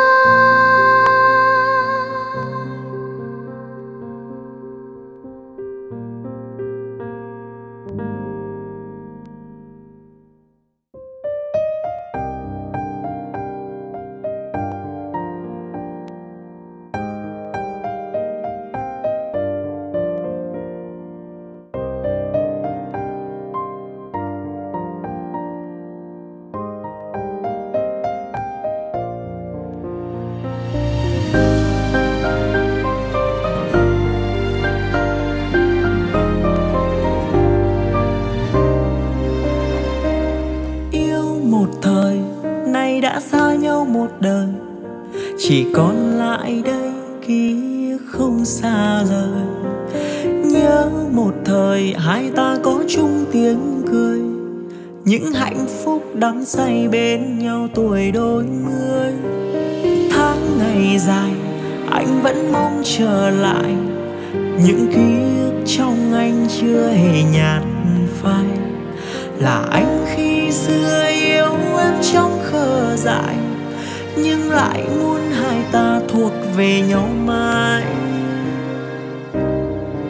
Đã xa nhau một đời, chỉ còn lại đây ký ức không xa rời. Nhớ một thời hai ta có chung tiếng cười, những hạnh phúc đắm say bên nhau tuổi đôi mươi. Tháng ngày dài anh vẫn mong trở lại, những ký ức trong anh chưa hề nhạt phai. Là anh khi xưa yêu em trong khờ dại, nhưng lại muốn hai ta thuộc về nhau mãi.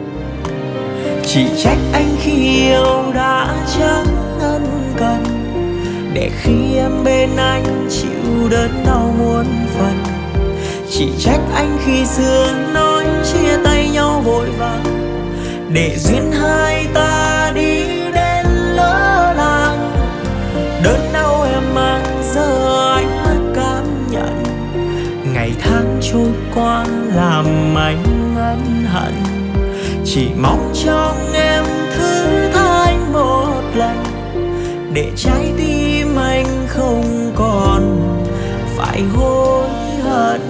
Chỉ trách anh khi yêu đã chẳng ân cần, để khi em bên anh chịu đớn đau muôn phần. Chỉ trách anh khi xưa nói chia tay nhau vội vàng, để duyên hai ta đi đến lỡ làng. Đớn đau em mang giờ anh mới cảm nhận, ngày tháng trôi qua làm anh ân hận. Chỉ mong trong em thứ tha anh một lần, để trái tim anh không còn phải hối hận.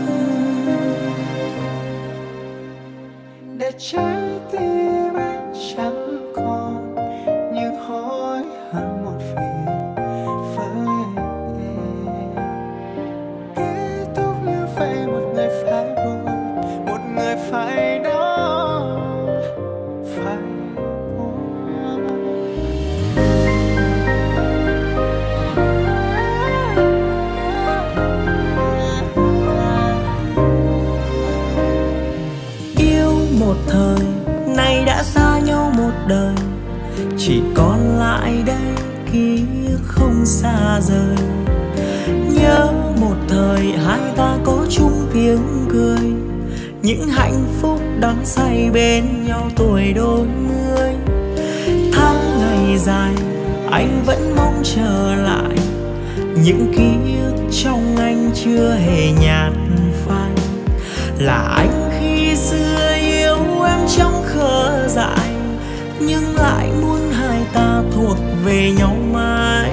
Để trái tim anh chẳng còn những hối hận một vì với em. Kết thúc như vậy, một người phải buồn, một người phải đau, phải buồn. Yêu một thời, nay đã xa nhau một đời, chỉ còn lại đây ký ức không xa rời. Nhớ một thời hai ta có chung tiếng cười, những hạnh phúc đắm say bên nhau tuổi đôi mươi. Tháng ngày dài anh vẫn mong trở lại, những ký ức trong anh chưa hề nhạt phai. Là anh khi xưa yêu em trong khờ dại, nhưng lại muốn hai ta thuộc về nhau mãi.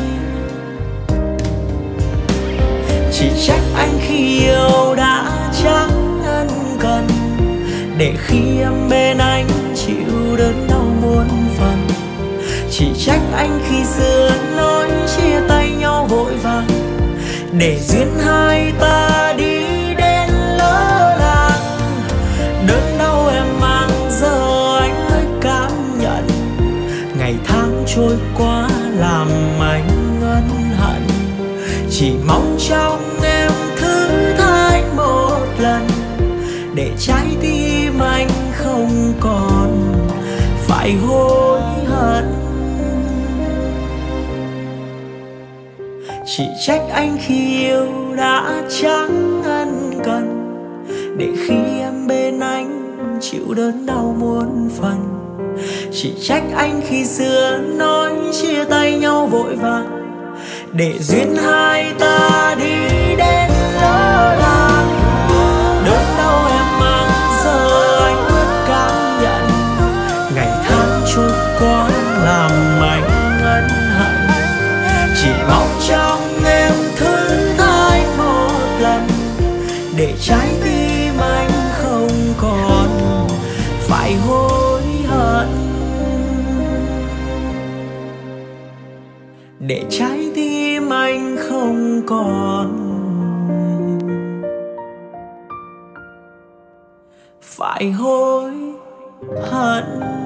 Chỉ trách anh khi yêu đã chẳng ân cần, để khi em bên anh chịu đớn đau muôn phần. Chỉ trách anh khi xưa nói chia tay nhau vội vàng, để duyên hai ta đi đến lỡ làng. Đớn đau em mang giờ anh mới cảm nhận, ngày tháng trôi qua làm anh ân hận. Chỉ mong trong em thứ tha anh một lần, để trái tim anh không còn phải hối hận. Chỉ trách anh khi yêu đã chẳng ân cần, để khi em bên anh chịu đớn đau muôn phần. Chỉ trách anh khi xưa nói chia tay nhau vội vàng, để duyên hai ta đi đến lỡ làng. Đớn đau em mang giờ anh mới cảm nhận, ngày tháng trôi qua làm anh ân hận. Chỉ mong trong em thứ tha anh một lần, để trái tim anh không còn phải hối hận. Để trái tim anh không còn phải hối hận.